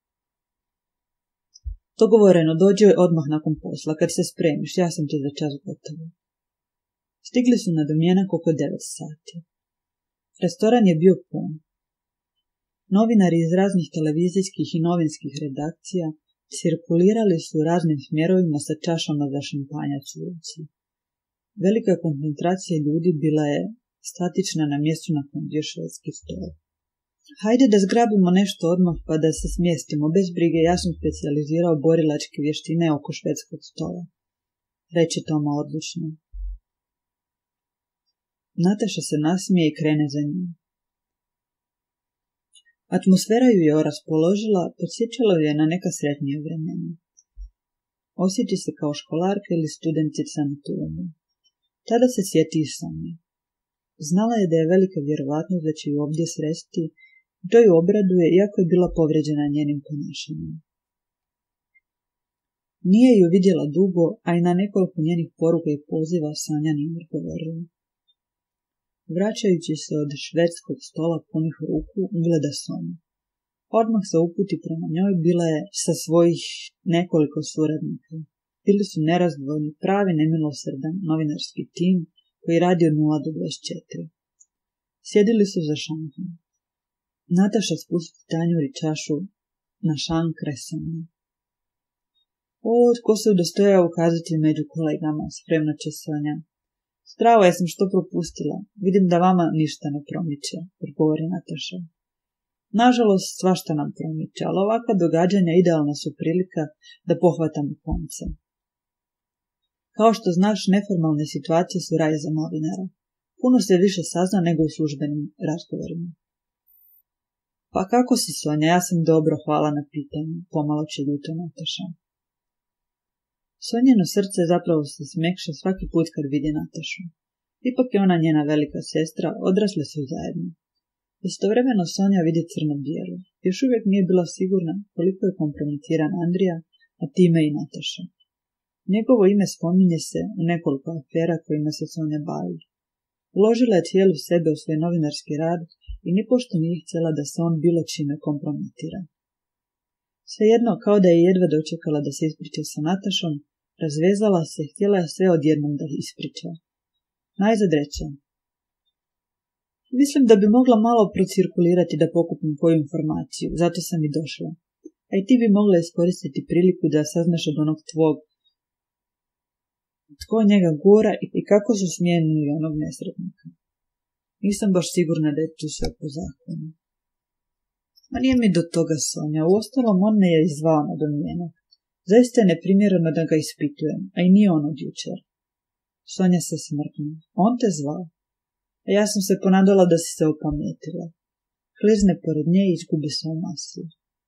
Dogovoreno, dođi odmah nakon posla, kad se spremiš, ja sam ti za čas gotova. Stigli su na domjenak oko 9 sati. Restoran je bio pun. Novinari iz raznih televizijskih i novinskih redakcija cirkulirali su raznim smjerovima sa čašama za šampanjac u ruci. Velika koncentracija ljudi bila je statična na mjestu na kojem bio švedski stol. Hajde da zgrabimo nešto odmah pa da se smjestimo, bez brige, ja sam specijalizirao borilačke vještine oko švedskog stola, reče Toma odlučno. Nataša se nasmije i krene za njim. Atmosfera ju je raspoložila, podsjećala ju je na neka sretnija vremena. Osjeća se kao školarka ili studentica na Tulumu. Tada se sjeti i Sonje. Znala je da je velika vjerovatnost da će ju ovdje sresti, i to ju obraduje, iako je bila povrijeđena njenim ponašanjem. Nije ju vidjela dugo, a i na nekoliko njenih poruka i poziva Sonja nije odgovorila. Vraćajući se od švedskog stola punih ruku, gleda Sonju. Odmah se uputi prema njoj, bila je sa svojih nekoliko suradnika. Bili su nerazdvojni, pravi nemilosrdan novinarski tim koji radi od 0 do 24. Sjedili su za šankom. Nataša spusti tanjur i čašu na šank kraj Sonje. O, tko se udostojao ukazati među kolegama, spremna će Sonja. Strava, ja sam što propustila. Vidim da vama ništa ne promiče, odgovori Nataša. Nažalost, svašta nam promiče, ali ovakva događanja idealna su prilika da pohvatamo konce. Kao što znaš, neformalne situacije su raj za novinara. Puno se više sazna nego u službenim razgovorima. Pa kako si, Sonja? Ja sam dobro, hvala na pitanju, pomalo će ljuto Nataša. Sonjino srce zapravo se smekša svaki put kad vidi Natašu. Ipak je ona njena velika sestra, odrasle su zajedno. Istovremeno Sonja vidi crno-bijelo. Još uvijek nije bila sigurna koliko je kompromitiran Andrija, a time i Nataša. Njegovo ime spominje se u nekoliko afera kojima se Sonja bavi. Uložila je cijelu sebe u svoj novinarski rad i nipošto nije htjela da se on bilo čime kompromitira. Svejedno, kao da je jedva dočekala da se ispriča sa Natašom, razvezala se, htjela je sve odjednom da ispriča. Najzad reče: Mislim da bi mogla malo procirkulirati da pokupim koju informaciju, zato sam i došla. A i ti bi mogla iskoristiti priliku da saznaš od onog tvog tko njega gura i kako su smijenili onog nesretnika. Nisam baš sigurna da je tu sve po zakonu. Ma nije mi do toga, Sonja, uostalom on me je izvao na domjenak. Zaista je neprimjereno da ga ispitujem, a i nije on od jučer. Sonja se smrkne. On te zvao? A ja sam se ponadala da si se opametila. Klizne pored nje i izgubi se u masi.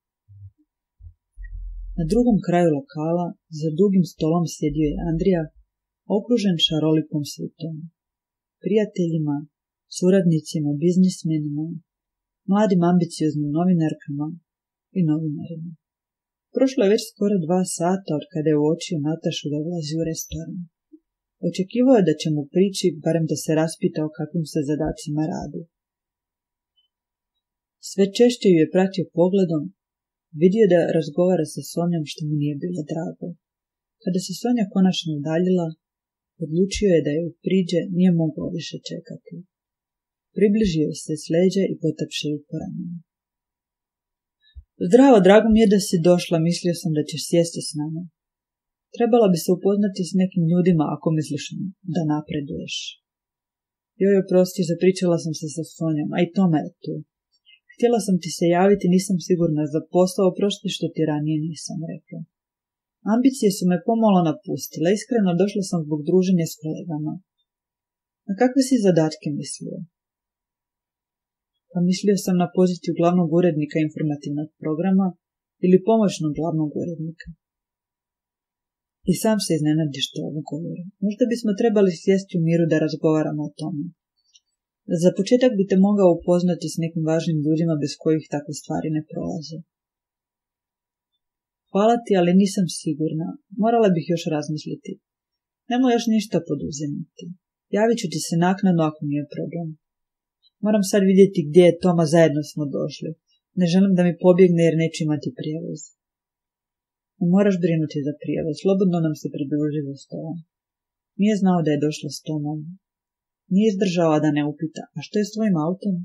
Na drugom kraju lokala, za dugim stolom sjedio je Andrija, okružen šarolikom svitom. Prijateljima, suradnicima, biznismenima, mladim ambicioznim novinarkama i novinarima. Prošlo je već skoro 2 sata od kada je uočio Natašu da ulazi u restoran. Očekivao je da će mu prići, barem da se raspita o kakvim se zadacima radi. Sve češće ju je pratio pogledom, vidio da razgovara sa Sonjom što mu nije bilo drago. Kada se Sonja konačno udaljila, odlučio je da joj priđe, nije mogao više čekati. Približio se s leđa i potapšao ju po ramenu. Zdravo, drago mi je da si došla, mislio sam da ćeš sjesti s nama. Trebala bi se upoznati s nekim ljudima ako misliš da napreduješ. Joj, oprosti, zapričala sam se sa Sonjom, a i Toma je tu. Htjela sam ti se javiti, nisam sigurna za posao, oprosti što ti ranije nisam rekla. Ambicije su me pomalo napustile, iskreno došla sam zbog druženja s kolegama. Na kakve si zadatke mislio? Pa mislio sam na poziciju glavnog urednika informativnog programa ili pomoćnog glavnog urednika. I sam se iznenadi što ovo govorim. Možda bismo trebali sjesti u miru da razgovaramo o tome. Za početak bi te mogao upoznati s nekim važnim ljudima bez kojih takve stvari ne prolaze. Hvala ti, ali nisam sigurna. Morala bih još razmisliti. Nemoj još ništa poduzimati. Javit ću ti se naknadno ako nije problem. Moram sad vidjeti gdje je Toma, zajedno smo došli. Ne želim da mi pobjegne jer neću imati prijevoz. Ne moraš brinuti za prijevoz, slobodno nam se pridruži za stolom. Nije znao da je došla s Tomom. Nije izdržao da ne upita, a što je s tvojim autom?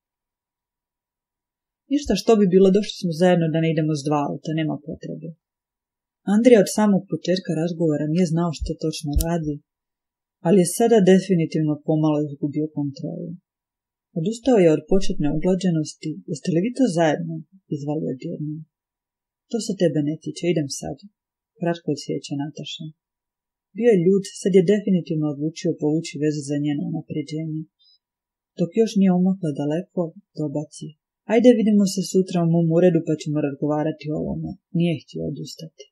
Ništa, što bi bilo, došli smo zajedno da ne idemo s 2 auta, nema potrebe. Andrija od samog početka razgovora nije znao što točno radi, ali je sada definitivno pomalo izgubio kontrolu. Odustao je od početne uglađenosti. Jeste li vi to zajedno? Izvalio odjednom. To se tebe ne tiče, idem sad. Kratko odsjeća Nataša. Bio je ljud, sad je definitivno odlučio povući veze za njeno unapređenje. Dok još nije umakla daleko, dobaci. Ajde, vidimo se sutra u mom uredu pa ćemo razgovarati o ovome. Nije htio odustati.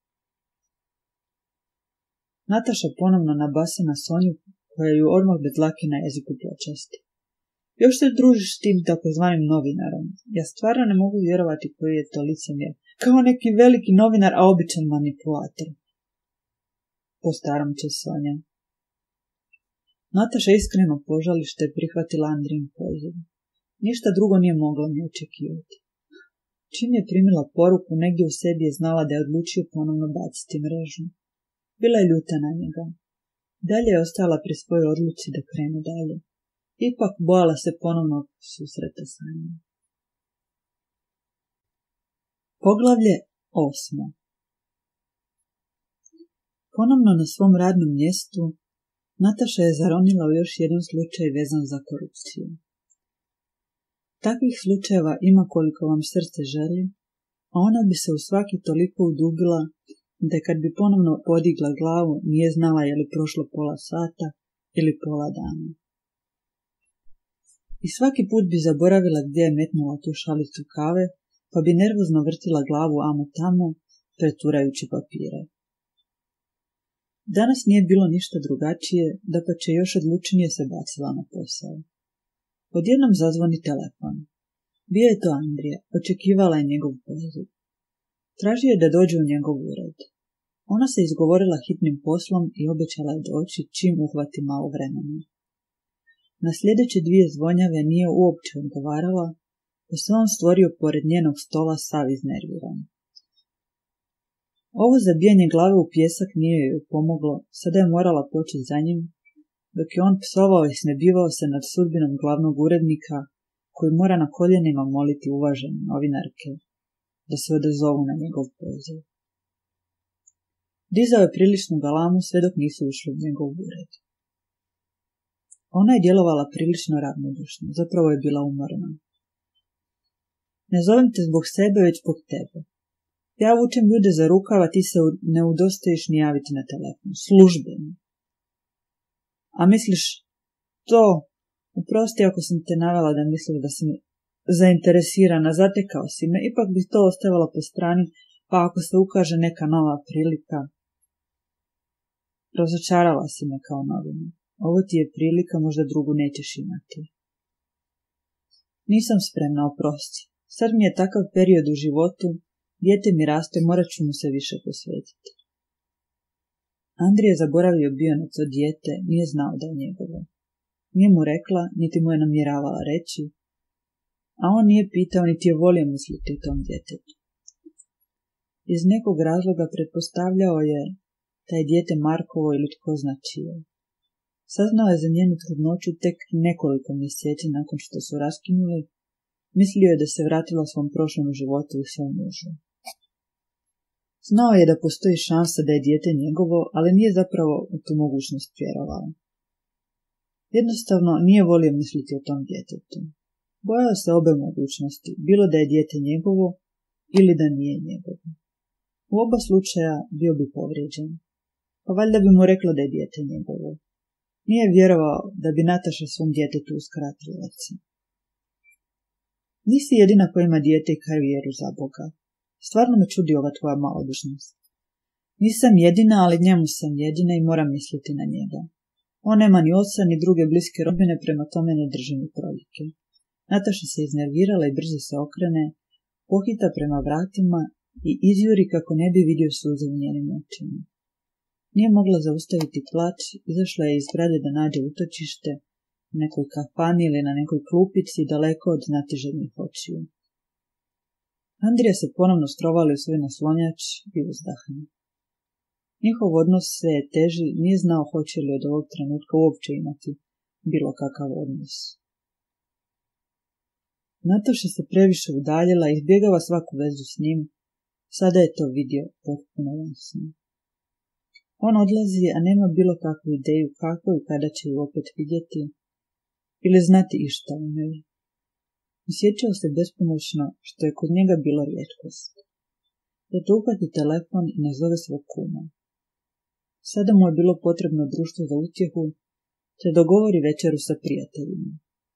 Nataša ponovno nabasa na Sonju, koja ju odmah bez dlake na jeziku počasti. Još se družiš s tim takozvanim novinarom. Ja stvarno ne mogu vjerovati koji je to licemjer. Kao neki veliki novinar, a običan manipulator. Po starom će Sonja. Nataša iskreno požali što je prihvatila Andrijin poziv. Ništa drugo nije mogla ni očekivati. Čim je primila poruku, negdje u sebi je znala da je odlučio ponovno baciti mrežu. Bila je ljuta na njega. Dalje je ostala pri svojoj odluci da krene dalje. Ipak bojala se ponovno susreta sa njim. Poglavlje 8. Ponovno na svom radnom mjestu, Nataša je zaronila u još jedan slučaj vezan za korupciju. Takvih slučajeva ima koliko vam srce želi, a ona bi se u svaki toliko udubila da kad bi ponovno podigla glavu nije znala je li prošlo pola sata ili pola dana. I svaki put bi zaboravila gdje je metnula tu šalicu kave, pa bi nervozno vrtila glavu amo tamo, preturajući papire. Danas nije bilo ništa drugačije, dapače još odlučnije se bacila na posao. Odjednom zazvoni telefon. Bio je to Andrija, očekivala je njegov poziv. Tražio je da dođe u njegov ured. Ona se izgovorila hitnim poslom i obećala je doći čim uhvati malo vremena. Na sljedeće 2 zvonjave nije uopće odgovarala, pa se on stvorio pored njenog stola sav iznerviran. Ovo zabijanje glave u pjesak nije joj pomoglo, sada je morala početi za njim, dok je on psovao i snebivao se nad sudbinom glavnog urednika, koji mora na koljenima moliti uvažene novinarke da se odazovu na njegov poziv. Dizao je priličnu galamu sve dok nisu ušli u njegov ured. Ona je djelovala prilično ravnodušno, zapravo je bila umorna. Ne zovem te zbog sebe, već zbog tebe. Ja vučem ljude za rukav, a ti se ne udostojiš ni javiti na telefon. Službeno. A misliš, to, oprosti ako sam te navela da misliš da si zainteresirana, zatekao si me, ipak bi to ostavila po strani, pa ako se ukaže neka nova prilika. Razočarala si me kao novina. Ovo ti je prilika, možda drugu nećeš imati. Nisam spremna, oprosti. Sad mi je takav period u životu, dijete mi raste, morat ću mu se više posvetiti. Andrija je zaboravio bio na to dijete, nije znao da je njegovo. Nije mu rekla, niti mu je namjeravala reći, a on nije pitao, niti je volio misliti o tom djetetu. Iz nekog razloga pretpostavljao je da je dijete Markovo ili tko zna čije. Saznao je za njenu trudnoću tek nekoliko mjeseci nakon što su raskinuli, mislio je da se vratila svom prošlom životu i svom mužu. Znao je da postoji šansa da je dijete njegovo, ali nije zapravo u tu mogućnost vjerovao. Jednostavno nije volio misliti o tom djetetu. Bojao se obe mogućnosti, bilo da je dijete njegovo ili da nije njegovo. U oba slučaja bio bi povrijeđen. Pa valjda bi mu rekla da je dijete njegovo. Nije vjerovao da bi Nataša svom djetetu uskratila oca. Nisi jedina koja ima dijete i karijeru za Boga. Stvarno me čudi ova tvoja malodušnost. Nisam jedina, ali njemu sam jedina i moram misliti na njega. On nema ni oca, ni druge bliske rodbine, prema tome ne drži mi prodike. Nataša se iznervirala i brzo se okrene, pohita prema vratima i izjuri kako ne bi vidio suze u njenim očima. Nije mogla zaustaviti plač, izašla je iz zgrade da nađe utočište u nekoj kafani ili na nekoj klupici daleko od znatiželjnih očiju. Andrija se ponovno strovali u svoj naslonjač i uzdahnu. Njihov odnos sve je teži, nije znao hoće li od ovog trenutka uopće imati bilo kakav odnos. Nataša se previše udaljila i izbjegava svaku vezu s njim, sada je to vidio potpuno jasno. On odlazi, a nema bilo kakvu ideju kako i kada će ju opet vidjeti ili znati išta o njoj. Osjećao se bespomoćno, što je kod njega bilo rijetkost. Zato uhvati telefon i nazove svog kuma. Sada mu je bilo potrebno društvo za utjehu, te dogovori večeru sa prijateljima.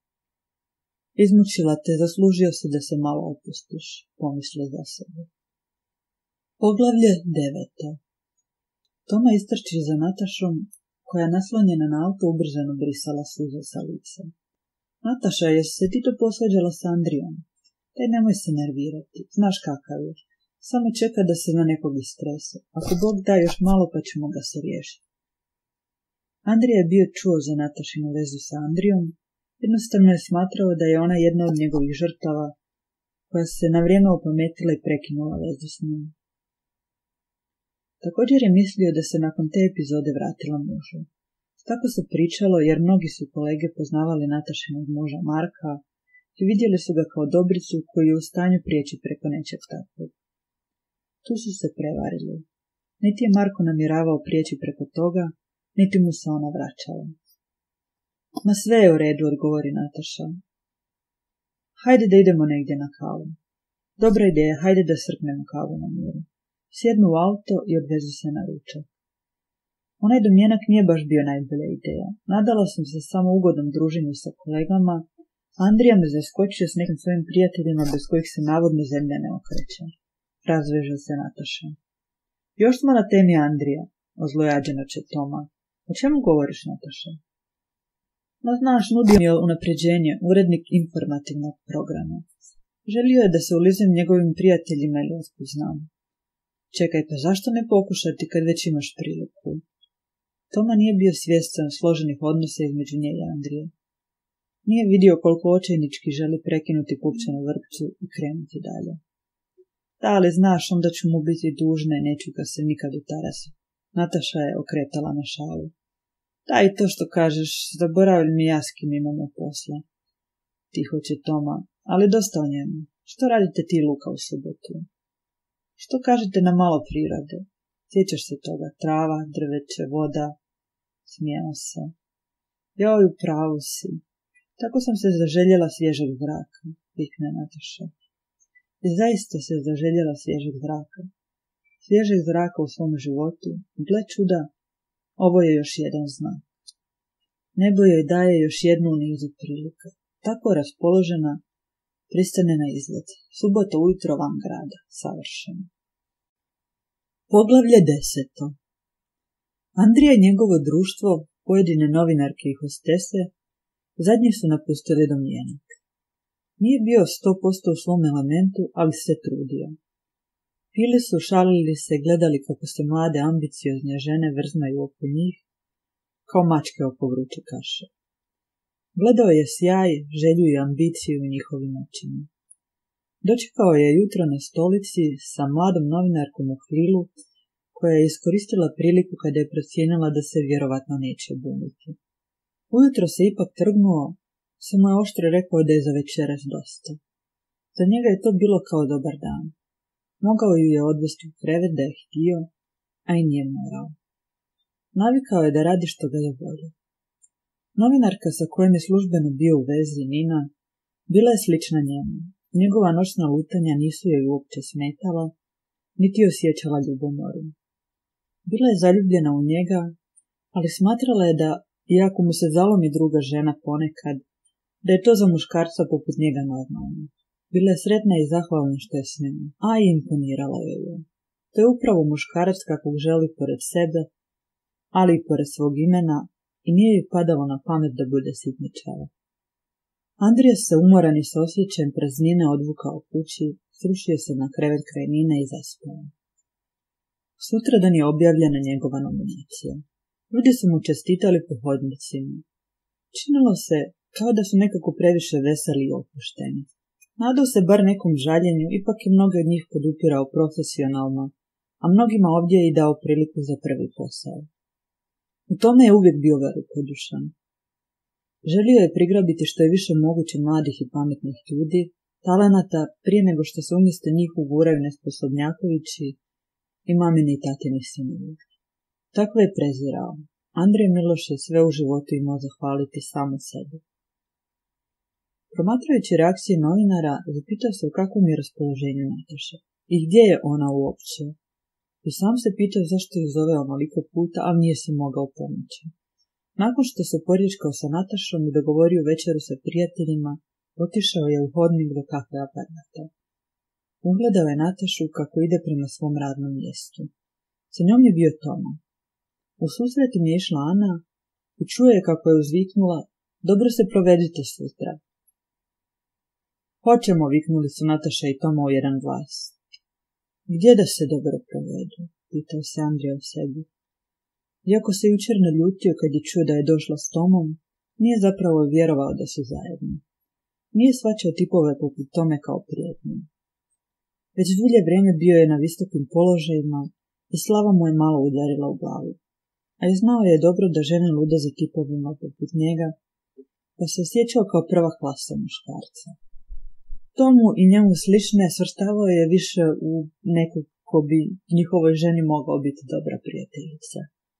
Izmučila te, zaslužio se da se malo opustiš, pomisli za sebe. Poglavlje 9. Toma istrči za Natašom, koja naslonjena na auto ubrzano brisala suze sa lica. Nataša, jesi se ti to posvađala s Andrijom? Taj nemoj se nervirati, znaš kakav je. Samo čeka da se na nekog istrese. Ako Bog da još malo pa ćemo ga se riješiti. Andrija je bio čuo za Natašinu vezu sa Andrijom, jednostavno je smatrao da je ona jedna od njegovih žrtava, koja se na vrijeme opametila i prekinula vezu s njim. Također je mislio da se nakon te epizode vratila mužu. Tako se pričalo jer mnogi su kolege poznavali Natašinog muža Marka i vidjeli su ga kao dobricu koji je u stanju prijeći preko nečeg takvog. Tu su se prevarili. Niti je Marko namjeravao prijeći preko toga, niti mu se ona vraćala. Ma sve je u redu, odgovori Nataša. Hajde da idemo negdje na kavu. Dobra ideja, hajde da srpnemo kavu na miru. Sjednu u auto i odvezu se na ručak. Onaj domjenak nije baš bio najbolja ideja. Nadala sam se samo ugodnom druženju sa kolegama, a Andrija me zaskočio s nekim svojim prijateljima bez kojih se navodno zemlja ne okreće. Razveže se Nataša. Još smo na temi Andrija, ozlojađeno će Toma. O čemu govoriš, Nataša? Ma znaš, nudio mi je unapređenje, urednik informativnog programa. Želio je da se ulizujem njegovim prijateljima ili uspoznam. Čekaj, pa zašto ne pokušati kad već imaš priliku? Toma nije bio svjestan složenih odnosa između nje i Andrije. Nije vidio koliko očajnički želi prekinuti pupčanu vrpcu i krenuti dalje. Da, ali znaš, onda ću mu biti dužna i neću ga se nikad utarasiti. Nataša je okretala na šalu. Da, i to što kažeš, zaboravili mi ja s kim imamo posla. Tiho će Toma, ali dosta o njemu. Što radite ti i Luka u subotu? Što kažete na malo prirode? Sjećaš se toga, trava, drveće, voda. Smijao se. Joj, u pravu si. Tako sam se zaželjela svježeg zraka, vikne Nataša. I zaista se zaželjela svježeg zraka. Svježeg zraka u svom životu. Gle čuda, ovo je još jedan znak. Nebo joj daje još jednu u nizu prilika. Tako raspoložena, pristane na izlet. Subota ujutro van grada. Savršeno. Poglavlje 10. Andrija i njegovo društvo, pojedine novinarke i hostese, zadnji su napustili domjenak. Nije bio 100% u svom elementu, ali se trudio. Pili su, šalili se, gledali kako se mlade ambiciozne žene vrzmaju oko njih, kao mačke oko vruće kaše. Gledao je sjaj, želju i ambiciju u njihovim očima. Dočekao je jutro na stolici sa mladom novinarkom u krilu, koja je iskoristila priliku kada je procijenila da se vjerovatno neće buniti. Ujutro se ipak trgnuo, samo je oštro rekao da je za večeras dosta. Za njega je to bilo kao dobar dan. Mogao ju je odvesti u krevet da je htio, a i nije morao. Navikao je da radi što ga je volio. Novinarka sa kojom je službeno bio u vezi, Nina, bila je slična njemu. Njegova noćna lutanja nisu joj uopće smetala, niti osjećala ljubomoru. Bila je zaljubljena u njega, ali smatrala je da, iako mu se zalomi druga žena ponekad, da je to za muškarca poput njega normalno. Bila je sretna i zahvalna što je s njom, a i imponirala joj je. To je upravo muškarac kakvog želi pored sebe, ali i pored svog imena, i nije joj padalo na pamet da bude sitničava. Andrija se umoran i s osjećajem praznine odvukao kući, srušio se na krevet kraj Nine i zaspao. Sutradan je objavljena njegova nominacija. Ljudi su mu čestitali po hodnicima. Činilo se kao da su nekako previše veseli i opušteni. Nadao se bar nekom žaljenju, ipak je mnoge od njih podupirao profesionalno, a mnogima ovdje je i dao priliku za prvi posao. U tome je uvijek bio velikodušan. Želio je prigrabiti što je više moguće mladih i pametnih ljudi, talenata, prije nego što se umjesto njih uguraju nesposobnjakovići i mamini i tatini sinovi. Tako je prezirao. Andrija Miloš je sve u životu imao zahvaliti samo sebi. Promatrajući reakcije novinara, zapitao se u kakvom je raspoloženju Nataša i gdje je ona uopće. I sam se pitao zašto je zove onoliko puta, ali nije se mogao pomoći. Nakon što se porječkao sa Natašom i dogovorio večeru sa prijateljima, otišao je u hodnik do kafe aparata. Ugledao je Natašu kako ide prema svom radnom mjestu. Sa njom je bio Toma. U susret im je išla Ana i čuo je kako je uzviknula: "Dobro se provedite sutra." "Hoćemo," viknuli su Nataša i Toma u jedan glas. "Gdje da se dobro provedu?" pitao se Andrija u sebi. Iako se jučer naljutio kad je čuo da je došla s Tomom, nije zapravo vjerovao da su zajedno. Nije shvaćao tipove poput Tome kao prijetnje. Već dulje vrijeme bio je na visokim položajima i slava mu je malo udarila u glavu. A i znao je dobro da žene lude za tipovima poput njega, pa se osjećao kao prva klasa muškarca. Tomu i njemu slične svrstavao je više u nekog ko bi njihovoj ženi mogao biti dobra prijateljica.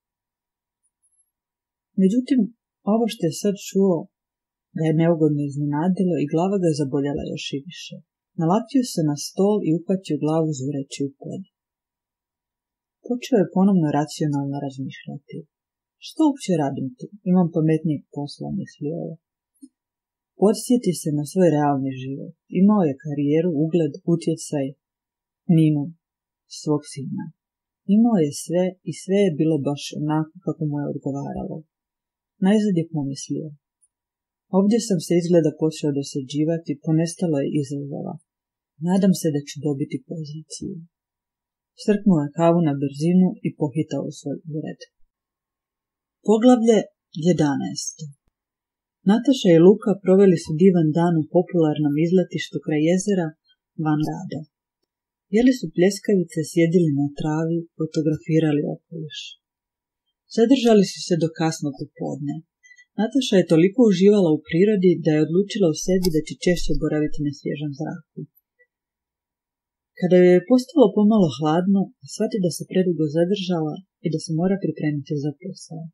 Međutim, ovo što je sad čuo ga je neugodno iznenadilo i glava ga je zaboljela još i više. Nalaktio se na stol i uhvatio glavu zureći u pod. Počeo je ponovno racionalno razmišljati. Što uopće radim tu? Imam pametnijeg posla, mislio je. Podsjeti se na svoj realni život. Imao je karijeru, ugled, utjecaj, Ninu, svog sina. Imao je sve i sve je bilo baš onako kako mu je odgovaralo. Najzad je pomislio. Ovdje sam se izgleda počeo dosađivati, ponestalo je izazova. Nadam se da ću dobiti poziciju. Srknuo je kavu na brzinu i pohitao u svoj ured. Poglavlje 11. Nataša i Luka proveli su divan dan u popularnom izletištu kraj jezera Van Rada. Jeli su pljeskavice, sjedili na travi, fotografirali okoliš. Zadržali su se do kasno popodne. Nataša je toliko uživala u prirodi da je odlučila u sebi da će češće boraviti na svježem zraku. Kada joj je postalo pomalo hladno, shvati da se predugo zadržala i da se mora pripremiti za posao.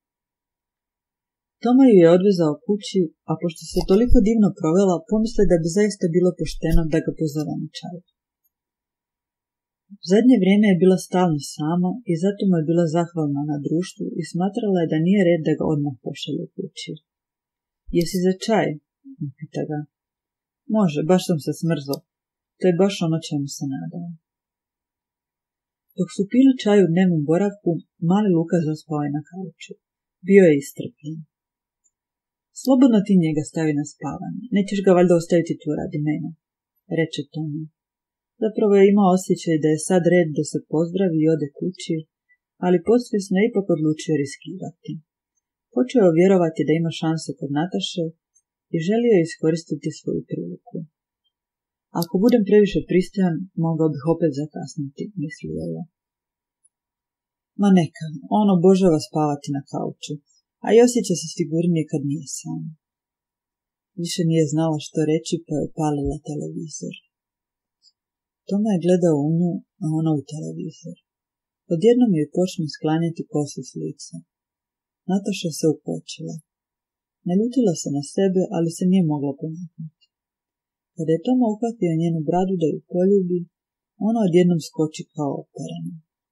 Toma ju je odvezao kući, a pošto se toliko divno provela, pomisle da bi zaista bilo pošteno da ga pozove na čaj. U zadnje vrijeme je bila stalno sama i zato mu je bila zahvalna na društvu i smatrala je da nije red da ga odmah pošalje kući. "Jesi za čaj?" pita ga. "Može, baš sam se smrzao. To je baš ono čemu se nadao." Dok su pili čaj u dnevnom boravku, mali Luka zaspao je na kauču. Bio je iscrpljen. "Slobodno ti njega stavi na spavanje. Nećeš ga valjda ostaviti tu radi mene," reče Toma. Zapravo je imao osjećaj da je sad red da se pozdravi i ode kući, ali podsvjesno je ipak odlučio riskirati. Počeo je vjerovati da ima šanse kod Nataše i želio je iskoristiti svoju priliku. Ako budem previše pristojan, mogao bih opet zakasniti, mislio je. Ma neka, on obožava spavati na kauču, a i osjeća se sigurnije kad nije sam. Više nije znala što reći, pa je upalila televizor. Toma je gledao u nju, a ona u televizor. Odjednom joj počne sklanjati kosu s lica. Nataša se ukočila. Naljutila se na sebe, ali se nije mogla pomaknuti. Kada je Toma uhvatio njenu bradu da ju poljubi, ona odjednom skoči kao operena.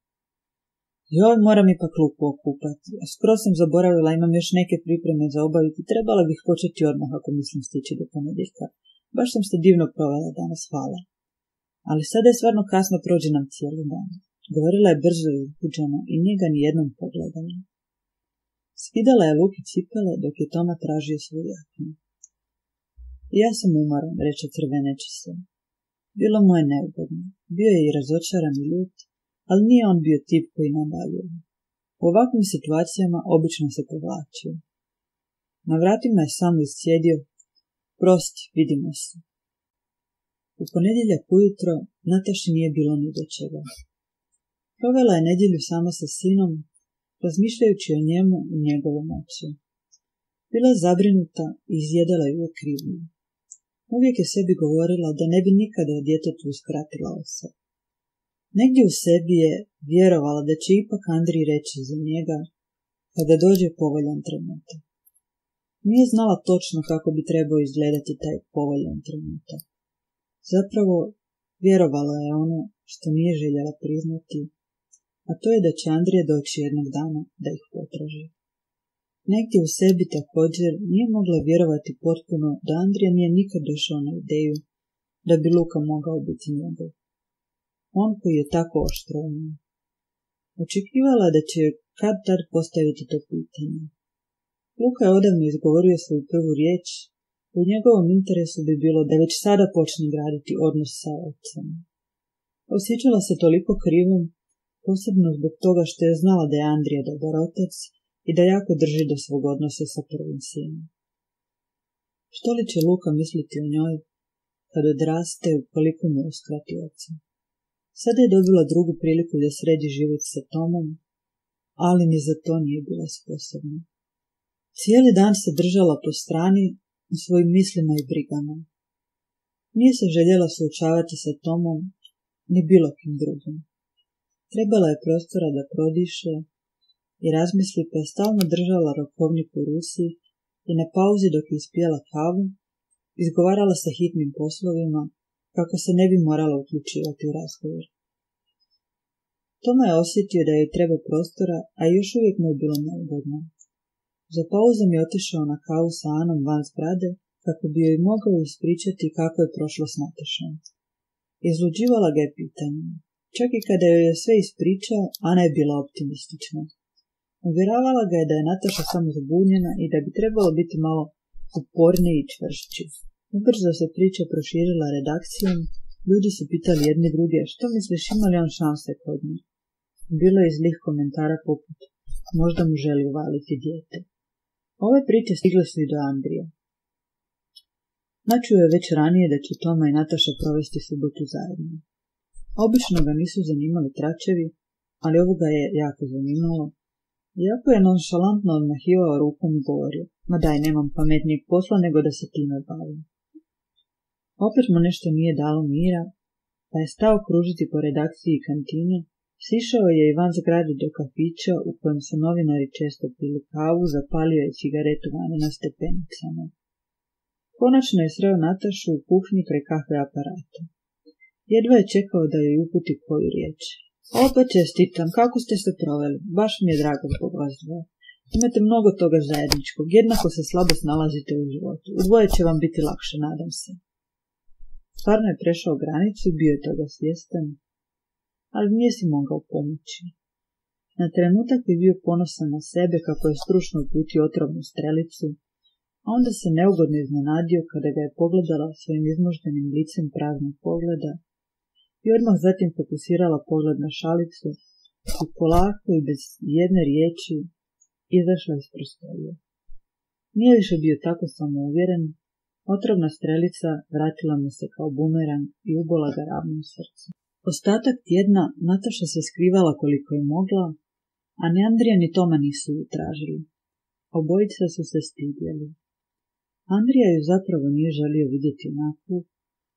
Joj, moram ipak Luku okupati, a skoro sam zaboravila, imam još neke pripreme za obaviti, trebala bih početi odmah ako mislim stići do ponedjeljka. Baš sam se divno provela danas, hvala. Ali sada je stvarno kasno, prođe nam cijeli dan. Govorila je brzo i uzbuđeno i nije ga nijednom pogledala. Skidala je Luki cipele dok je Toma tražio svoju jaknu. Ja sam umoran, reče crveneći se. Bilo mu je neugodno. Bio je i razočaran i ljut, ali nije on bio tip koji nadaljuje. U ovakvim situacijama obično se povlačio. Na vratima je samo iscijedio: prosti, vidimo se. U ponedjeljak ujutro Nataši nije bilo ni do čega. Provela je nedjelju sama sa sinom, razmišljajući o njemu i njegovom ocu. Bila je zabrinuta i izjedala ju krivnju. Uvijek je sebi govorila da ne bi nikada djetetu uskratila oca. Negdje u sebi je vjerovala da će ipak Andriji reći za njega kada dođe povoljan trenutak. Nije znala točno kako bi trebao izgledati taj povoljan trenutak. Zapravo, vjerovala je ono što nije željela priznati, a to je da će Andrija doći jednog dana da ih potraži. Negdje u sebi također nije mogla vjerovati potpuno da Andrija nije nikad došao na ideju da bi Luka mogao biti njegov. On koji je tako oštro u nju. Očekivala da će kad tad postaviti to pitanje. Luka je odavno izgovorio svoju prvu riječ, u njegovom interesu bi bilo da već sada počne graditi odnos sa ocem. Osjećala se toliko krivom, posebno zbog toga što je znala da je Andrija dobar otac i da jako drži do svog odnosa sa prvim sinom. Što li će Luka misliti o njoj kad odraste ukoliko mu uskrati oca? Sada je dobila drugu priliku da sredi život sa Tomom, ali ni za to nije bila sposobna. Cijeli dan se držala po strani u svojim mislima i brigama. Nije se željela suočavati sa Tomom ni bilo kim drugim. Trebala je prostora da prodiše i razmisli, pa je stalno držala rokovnik u ruci i na pauzi dok je ispijala kavu, izgovarala sa hitnim poslovima kako se ne bi morala uključivati u razgovor. Toma je osjetio da joj treba prostora, a još uvijek mu je bilo neugodno. Za pauzom je otišao na kavu sa Anom van zgrade kako bi joj mogao ispričati kako je prošlo s Natašom. Izluđivala ga je pitanjem. Čak i kada joj je sve ispričao, Ana je bila optimistična. Uvjeravala ga je da je Nataša samo zbunjena i da bi trebalo biti malo uporniji i čvršći. Ubrzo se priča proširila redakcijom, ljudi su pitali jedni druge što misliš, ima li on šanse kod njih. Bilo je zlih komentara poput možda mu želi uvaliti dijete. Ove priče stigle su i do Andrija. Načuo je već ranije da će Toma i Nataša provesti subotu zajedno. Obično ga nisu zanimali tračevi, ali ovo ga je jako zanimalo. Iako je nonšalantno odmahivao rukom i govorio: ma daj, nemam pametnijeg posla nego da se time bavim. Opet mu nešto nije dalo mira, pa je stao kružiti po redakciji i kantini, sišao je i van zgrade do kafića u kojem su novinari često pili kavu, zapalio je cigaretu vani na stepenicama. Konačno je sreo Natašu u kuhinji kraj kahve aparata. Jedva je čekao da joj uputi koju riječ. Opet čestitam, kako ste se proveli, baš mi je drago zbog vas dvoje. Imate mnogo toga zajedničkog, jednako se slabo snalazite u životu. U dvoje će vam biti lakše, nadam se. Stvarno je prešao granicu, bio je toga svjestan, ali nije si mogao pomoći. Na trenutak je bio ponosan na sebe kako je stručno uputio otrovnu strelicu, a onda se neugodno iznenadio kada ga je pogledala svojim izmoždenim licem praznog pogleda i odmah zatim fokusirala pogled na šalicu i polako i bez jedne riječi izašla iz prostorije. Nije više bio tako samouvjeren, otrovna strelica vratila mu se kao bumerang i ubola ga ravno u srce. Ostatak tjedna Nataša se skrivala koliko je mogla, a ni Andrija ni Toma nisu ju tražili. Obojica su se stidjeli. Andrija ju zapravo nije želio vidjeti onakvu,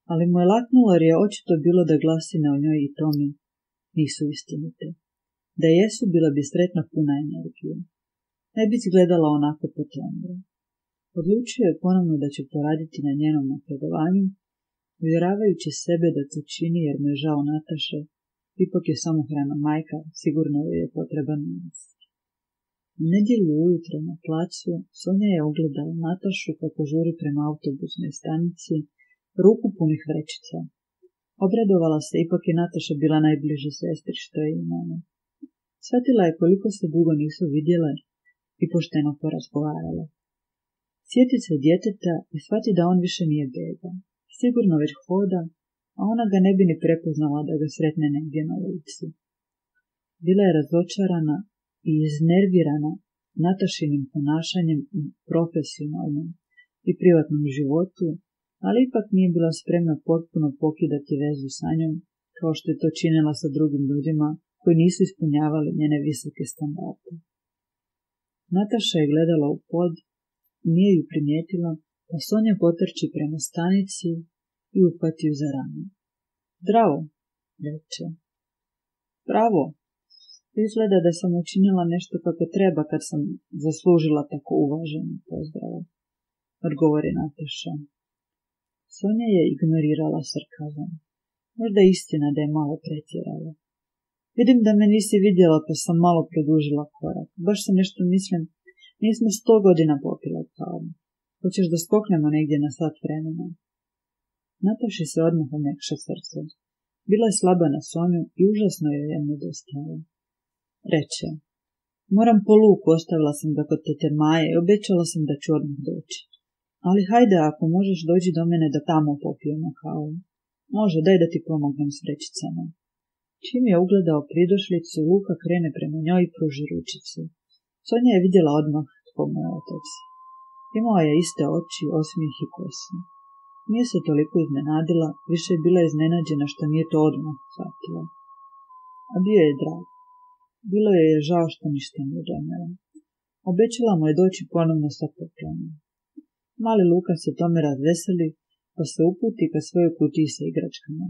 ali mu je laknulo jer je očito bilo da glasine o njoj i Tomi nisu istinite. Da jesu, bila bi sretna puna energije. Ne bi izgledala onako potonjena. Odlučio je ponovno da će poraditi na njenom napredovanju, uvjeravajući sebe da to čini jer mu je žao Nataše, ipak je samohrana majka, sigurno joj je potreban novac. U nedjelju ujutro na placu Sonja je ugledala Natašu kako žuri prema autobusnoj stanici, ruku punih vrećica. Obradovala se, ipak je Nataša bila najbliže sestri što je imala. Shvatila je koliko se dugo nisu vidjele i pošteno porazgovarala. Sjeti se djeteta i shvati da on više nije beba. Sigurno već hoda, a ona ga ne bi ni prepoznala da ga sretne negdje na ulici. Bila je razočarana i iznervirana Natašinim ponašanjem u profesionalnom i privatnom životu, ali ipak nije bila spremna potpuno pokidati vezu sa njom, kao što je to činila sa drugim ljudima koji nisu ispunjavali njene visoke standarde. Nataša je gledala u pod, nije ju primijetila, pa Sonja potrči prema stanici i uhvati ju za rame. Zdravo, reče. Bravo, izgleda da sam učinila nešto kako treba kad sam zaslužila tako uvaženi pozdrav, odgovori Nataša. Sonja je ignorirala sarkazam. Možda je istina da je malo pretjerala. Vidim da me nisi vidjela pa sam malo produžila korak. Baš sam nešto mislim, nismo 100 godina popile kavu. Hoćeš da skoknemo negdje na sat vremena? Nataši se odmah omekša srce. Bila je slaba na Sonju i užasno joj je nedostajala. Reče, moram po Luku, ostavila sam ga kod tete Maje i obećala sam da ću odmah doći. Ali hajde, ako možeš doći do mene da tamo popijemo kavu. Može, daj da ti pomognem s vrećicama. Čim je ugledao pridošlicu, Luka krene prema njoj i pruži ručicu. Sonja je vidjela odmah tko mu je otac. Imao je iste oči, osmijeh i kosu. Nije se toliko iznenadila, više je bila iznenađena što nije to odmah shvatila. A bio je drag. Bilo je žao što ništa nije donijela. Obećala mu je doći ponovno sa poklonom. Mali Luka se tome razveseli, pa se uputi ka svojoj kutiji sa igračkama.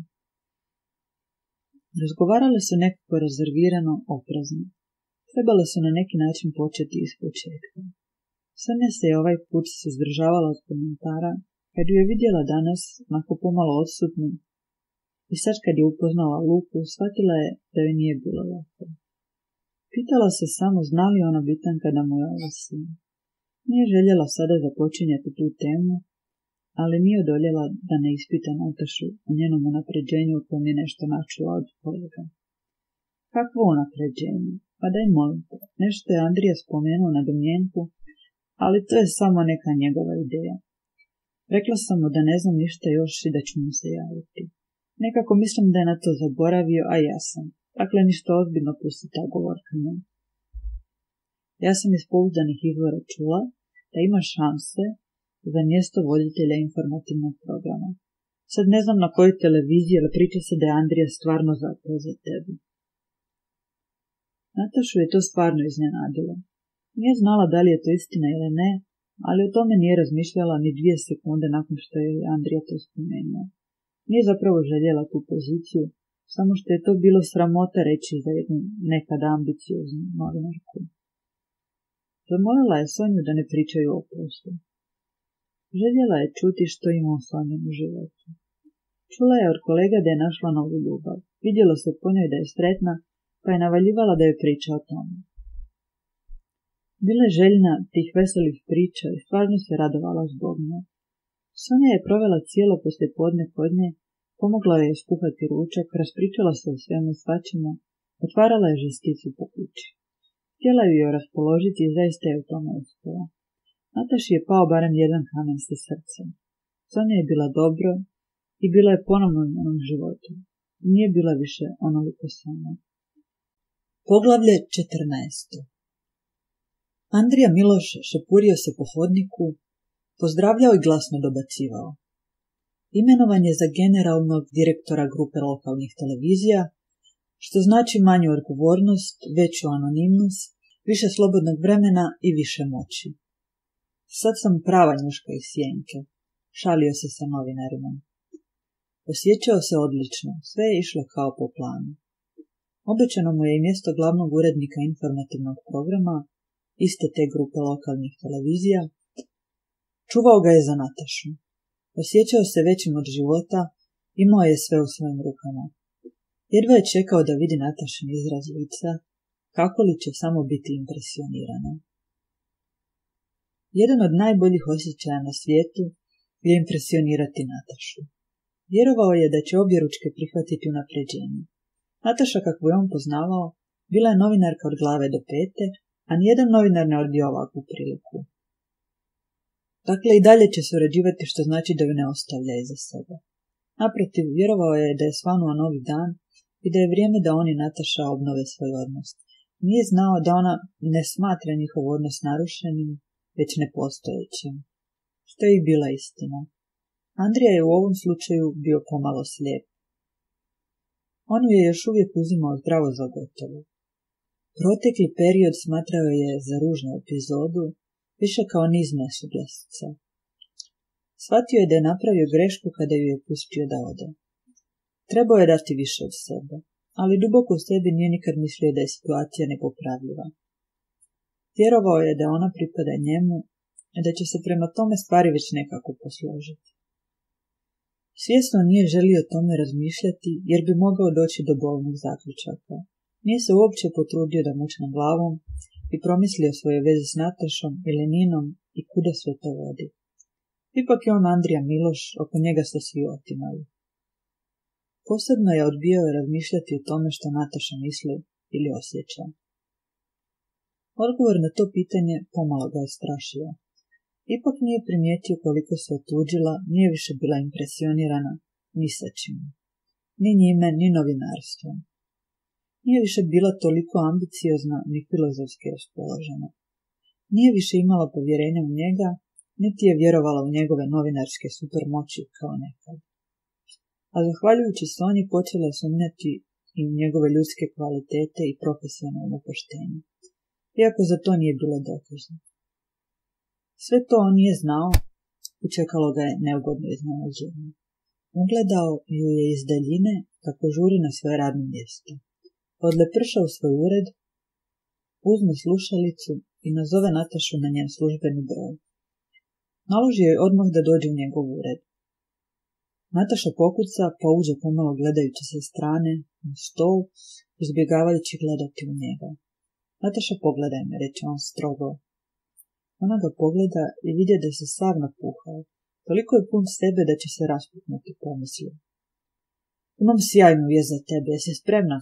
Razgovarale su nekako rezervirano, oprezno. Trebale su na neki način početi iz početka. Sonja se je ovaj put suzdržavala od komentara, kad ju je vidjela danas, onako pomalo odsutnu, i sad kad je upoznala Luku, shvatila je da joj nije bilo lako. Pitala se samo zna li ona bitan kada mu je ovo sin. Nije željela sada započinjati tu temu, ali nije odoljela da ne ispita Natašu o njenom unapređenju u kojem je nešto načula od kolega. Kakvo unapređenje? Pa daj molim te, nešto je Andrija spomenuo na domjenku, ali to je samo neka njegova ideja. Rekla sam mu da ne znam ništa još i da ću mu se javiti. Nekako mislim da je na to zaboravio, a ja sam. Dakle, ništa ozbiljno pusti ta govorkanja. Ja sam iz pouzdanih izvora čula da ima šanse za mjesto voditelja informativnog programa. Sad ne znam na kojoj televiziji, ali priča se da je Andrija stvarno zapeo za tebi. Natašu je to stvarno iznenadilo. Nije znala da li je to istina ili ne, ali o tome nije razmišljala ni 2 sekunde nakon što je Andrija to spomenuo. Nije zapravo željela tu poziciju, samo što je to bilo sramota reći za jednu nekada ambicioznu novinarku. Zamolila je Sonju da ne pričaju o poslu. Željela je čuti što ima o Sonjom u životu. Čula je od kolega da je našla novu ljubav. Vidjelo se po njoj da je sretna, pa je navaljivala da joj priča o tome. Bila je željna tih veselih priča i stvarno se radovala zbog nje. Sonja je provela cijelo poslijepodne kod nje, pomogla je skuhati ručak, raspričala se o svemu i svačemu, otvarala je žesticu po kući. Htjela ju je raspoložiti i zaista je u tome uspjela. Nataši je pao barem jedan kamen sa srcem. Sonja je bila dobro i bila je ponovno u njenom životu. Nije bila više onoliko sama. Poglavlje 14. Andrija Miloš šepurio se po hodniku, pozdravljao i glasno dobacivao. Imenovan je za generalnog direktora grupe lokalnih televizija, što znači manju odgovornost, veću anonimnost, više slobodnog vremena i više moći. Sad sam prava njuška iz sjenke, šalio se sa novinarima. Osjećao se odlično, sve je išlo kao po planu. Obećano mu je i mjesto glavnog urednika informativnog programa, iste te grupe lokalnih televizija. Čuvao ga je za Natašu. Osjećao se većim od života, imao je sve u svojim rukama. Jedva je čekao da vidi Natašin izraz lica, kako li će samo biti impresionirana. Jedan od najboljih osjećaja na svijetu je impresionirati Natašu. Vjerovao je da će objeručke prihvatiti unapređenje. Nataša, kakvu je on poznavao, bila je novinarka od glave do pete, a nijedan novinar ne odbio ovakvu priliku. Dakle, i dalje će surađivati, što znači da ju ne ostavlja iza sebe. Naprotiv, vjerovao je da je svanuo novi dan i da je vrijeme da on i Nataša obnove svoj odnos. Nije znao da ona ne smatra njihov odnos narušenim, već nepostojećim, što je i bila istina. Andrija je u ovom slučaju bio pomalo slijep. On ju je još uvijek uzimao zdravo za gotovo. Protekli period smatrao je za ružnu epizodu, više kao niz nesuglasica. Shvatio je da je napravio grešku kada ju je pustio da ode. Trebao je dati više od sebe, ali duboko u sebi nije nikad mislio da je situacija nepopravljiva. Vjerovao je da ona pripada njemu i da će se prema tome stvari već nekako posložiti. Svjesno nije želio o tome razmišljati jer bi mogao doći do bolnih zaključaka. Nije se uopće potrudio da mučne glavom i promislio o svojoj vezi s Natašom ili Ninom i kuda sve to vodi. Ipak je on Andrija Miloš, oko njega se svi otimaju. Posebno je odbijao razmišljati o tome što Nataša misli ili osjeća. Odgovor na to pitanje pomalo ga je strašio. Ipak nije primijetio koliko se otuđila, nije više bila impresionirana ni sa čim, ni njime, ni novinarstvom. Nije više bila toliko ambiciozna ni filozofski raspoložena. Nije više imala povjerenja u njega, niti je vjerovala u njegove novinarske supermoći kao nekad. A zahvaljujući Sonji počela sumnjati i u njegove ljudske kvalitete i profesionalno poštenje, iako za to nije bilo dokaza. Sve to on nije znao i čekalo ga je neugodno iznenađenje. Ugledao ju je iz daljine kako žuri na svoje radno mjesto. Odleprša u svoj ured, uzme slušalicu i nazove Natašu na njen službeni broj. Naloži joj odmah da dođe u njegov ured. Nataša pokuca, pa uđe pomalo gledajući sa strane na stol, izbjegavajući gledati u njega. Nataša, pogledaj me, reče on strogo. Ona ga pogleda i vidje da se sav napuhao. Toliko je pun sebe da će se raspuknuti, pomislio. Imam sjajnu vijest za tebe, jesi spremna?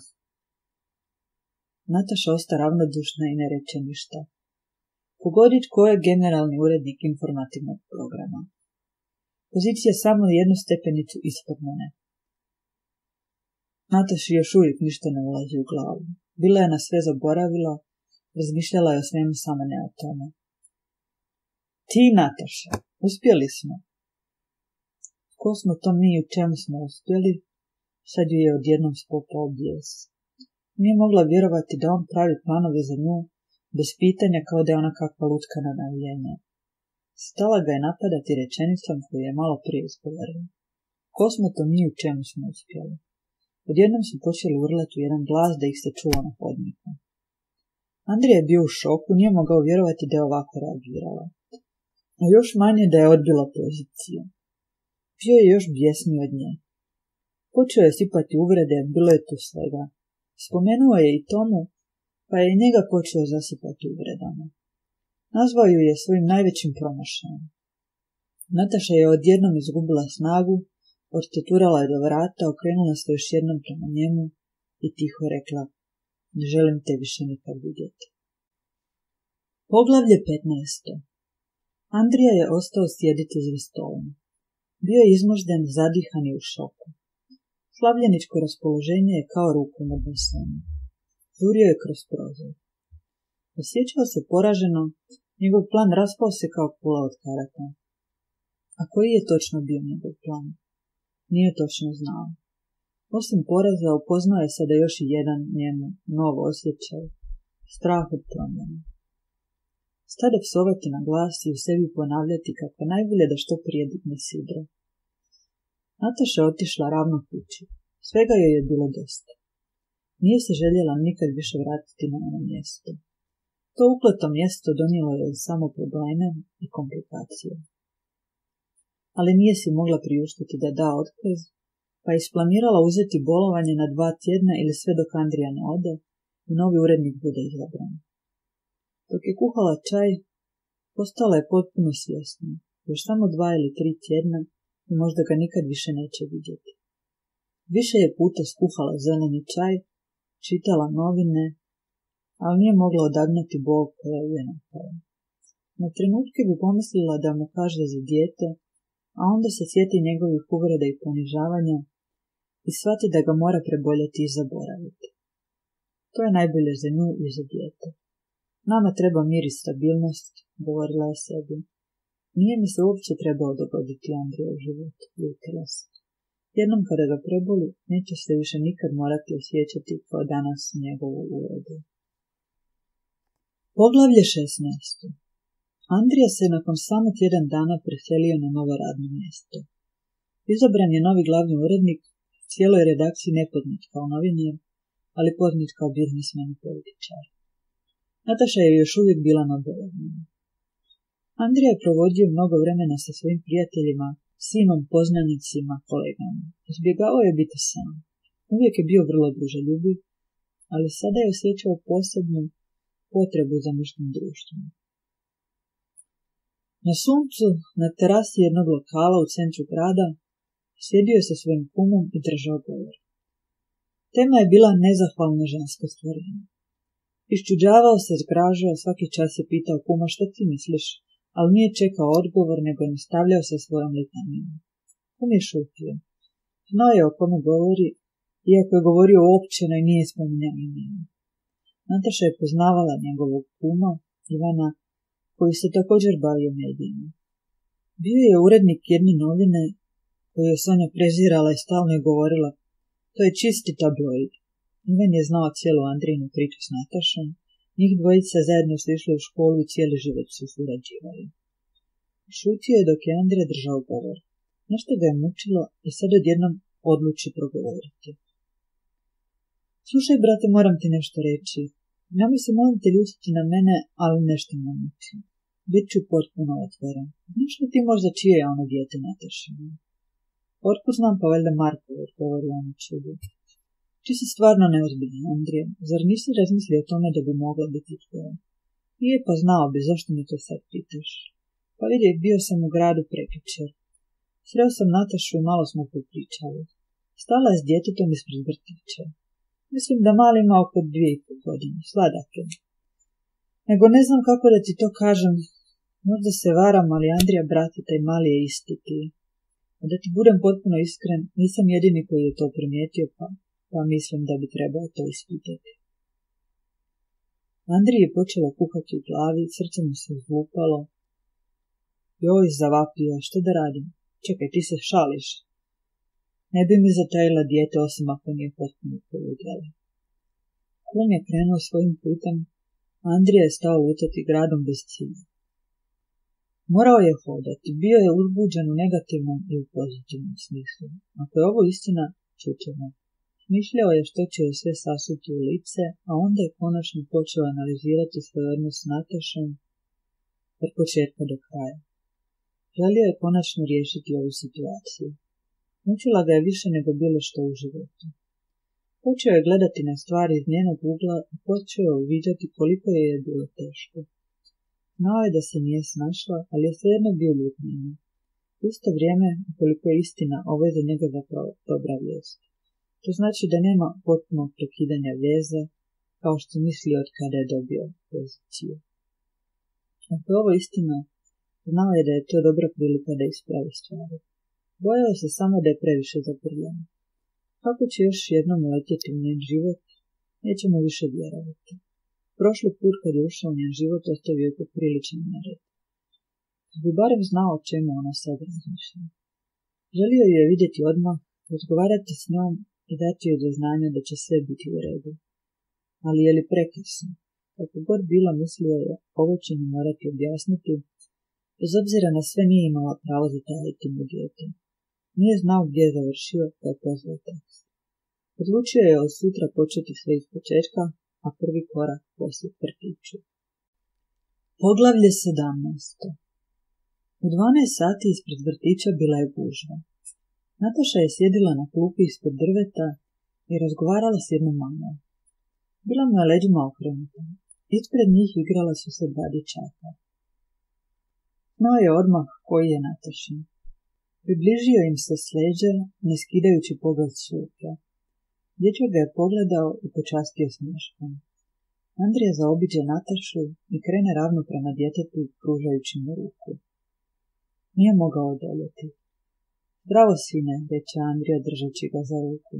Nataša osta ravnodušna i ne reče ništa. Pogodi tko je generalni urednik informativnog programa. Pozicija samo jednu stepenicu ispod mene. Nataši još uvijek ništa ne ulazi u glavu. Bila je na sve zaboravila, razmišljala je o svemu, samo ne o tome. Ti, Nataša, uspjeli smo. Ko smo to mi i u čemu smo uspjeli? Sad ju je odjednom spopao bijes. Nije mogla vjerovati da on pravi planove za nju, bez pitanja, kao da je ona kakva lutka na navijenje. Stala ga je napadati rečenicom koju je malo prije izgovorila. Ko smo to mi u čemu smo uspjeli? Odjednom su počeli urlati u jedan glas da ih se čuo na hodniku. Andrija je bio u šoku, nije mogao vjerovati da je ovako reagirala. A još manje da je odbila poziciju. Bio je još bijesniji od nje. Počeo je sipati uvrede, bilo je tu svega. Spomenuo je i Tomu, pa je i njega počeo zasipati uvredama. Nazvao ju je svojim najvećim promašajem. Nataša je odjednom izgubila snagu, odteturala je do vrata, okrenula se još jednom prema njemu i tiho rekla: ne želim te više nikad vidjeti. Poglavlje 15. Andrija je ostao sjediti za stolom. Bio je izmožden, zadihan i u šoku. Slavljeničko raspoloženje je kao rukom odneseno. Žurio je kroz prozor. Osjećao se poraženo, njegov plan raspao se kao kula od karata. A koji je točno bio njegov plan? Nije točno znao. Osim poraza upoznao je sada još i jedan njemu nov osjećaj, strah od promjene. Stade psovati na glas i u sebi ponavljati kako najbolje da što prije digne sidro. Nataša je otišla ravno kući. Svega joj je bilo dosta. Nije se željela nikad više vratiti na ono mjesto. To ukleto mjesto donijelo je samo probleme i komplikacije. Ali nije si mogla priuštiti da da otkaz, pa je isplanirala uzeti bolovanje na 2 tjedna ili sve dok Andrija ne ode i novi urednik bude izabran. Dok je kuhala čaj, postala je potpuno svjesna. Još samo 2 ili 3 tjedna i možda ga nikad više neće vidjeti. Više je puta skuhala zeleni čaj, čitala novine, ali nije mogla odagnati bol koja ju je napala. Na trenutke bi pomislila da mu kaže za dijete, a onda se sjeti njegovih uvreda i ponižavanja i shvati da ga mora preboljeti i zaboraviti. To je najbolje za nju i za dijete. Nama treba mir i stabilnost, govorila je sebi. Nije mi se uopće trebao dogoditi Andrija u životu, ljutila se. Jednom kada ga preboli, neće se više nikad morati osjećati kao danas u njegovu uvredu. Poglavlje 16. Andrija se nakon samo tjedan dana preselio na novo radno mjesto. Izabran je novi glavni urednik, cijeloj redakciji nepoznat kao novinar, ali poznat kao biznismen i političar. Nataša je još uvijek bila na bolovanju. Andrija je provodio mnogo vremena sa svojim prijateljima, sinom, poznanicima, kolegama. Izbjegavao je biti sam. Uvijek je bio vrlo druželjubiv, ali sada je osjećao posebnu potrebu za muškim društvom. Na suncu, na terasi jednog lokala u centru grada, sjedio je sa svojim kumom i držao govor. Tema je bila nezahvalno žensko stvorenje. Iščuđavao se, zgražao, svaki čas je pitao kuma šta ti misliš, ali nije čekao odgovor, nego je nastavljao sa svojom litanijom. Kum je šutio. Znao je o kome govori, iako je govorio uopćeno i nije spominjao imena. Nataša je poznavala njegovog kuma, Ivana, koji se također bavio medijima. Bio je urednik jedne novine, koju je Sonja prezirala i stalno je govorila, to je čisti tabloid. Ivan je znao cijelu Andrijinu priču s Natašom, njih dvojica zajedno su išli u školu i cijeli život su surađivali. Šutio je dok je Andrija držao govor. Nešto ga je mučilo i sad odjednom odluči progovoriti. Slušaj, brate, moram ti nešto reći. Nemoj se molim te ljutiti na mene, ali nešto me muči. Bit ću potpuno otvoren. Znaš li ti možda čije je ono dijete Natašino? Otkud znam, pa valjda Marko, odgovori on u čudu. Ti si stvarno neozbiljan, Andrija. Zar nisi razmislio o tome da bi mogla biti tvoja? Nije, pa znao bi, zašto mi to sad pitaš? Pa vidi, bio sam u gradu prekjučer. Sreo sam Natašu i malo smo popričali. Stala je s djetetom ispred vrtića. Mislim da mali ima oko 2,5 godine, sladak je. Nego ne znam kako da ti to kažem. Možda se varam, ali Andrija, brati, taj mali je isti ti. A da ti budem potpuno iskren, nisam jedini koji je to primijetio, pa mislim da bi trebao to ispitati. Andriji je počelo kuhati u glavi, srce mu se izlupalo. Joj, zavapio, što da radim? Čekaj, ti se šališ. Ne bi mi zatajila dijete, osim ako nije potpuno poludjela. Kum je krenuo svojim putem, a Andrija je stao lutati gradom bez cilja. Morao je hodati, bio je uzbuđen u negativnom i u pozitivnom smislu. Ako je ovo istina, čućemo. Mišljao je što će joj sve sasuti u lice, a onda je konačno počeo analizirati svoj odnos s Natašom od početka do kraja. Želio je konačno riješiti ovu situaciju. Mučila ga je više nego bilo što u životu. Počeo je gledati na stvari iz njenog ugla i počeo je uviđati koliko je bilo teško. Znao je da se nije snašla, ali je svejedno bio ljut na nju. U isto vrijeme, ukoliko je istina, ovo je za njega zapravo dobra vijest. To znači da nema potpunog prekidanja veze, kao što misli od kada je dobio poziciju. Ako je ovo istina, znao je da je to dobra prilika da ispravi stvari. Bojao se samo da je previše zaprljeno. Kako će još jednom uletjeti u njen život, neće mu više vjerovati. Prošli put kad je ušao u njen život, ostavio je popriličan nered. Kad bi barem znao o čemu ona sad razmišlja. Želio je vidjeti odmah, razgovarati s njom i dati joj do znanja da će sve biti u redu. Ali je li prekasno? Kako god bilo, mislio je, ovo će mi morati objasniti, bez obzira na sve nije imala pravo zatajiti mu dijete. Nije znao gdje je završio, pa je pozvao taksi. Odlučio je od sutra početi sve iz početka, a prvi korak posjet vrtiću. Poglavlje 17. U 12 sati ispred vrtića bila je gužva. Nataša je sjedila na klupi ispod drveta i razgovarala s jednom mamom. Bila mu je leđima okrenuta. Ispred njih igrala su se dva dječaka. Znao je odmah koji je Natašin. Približio im se s leđa, ne skidajući pogled s ruke. Dječak ga je pogledao i počastio smješkom. Andrija zaobiđe Natašu i krene ravno prema djetetu, pružajući mu ruku. Nije mogao odoljeti. Zdravo, sine, reče Andrija držeći ga za ruku.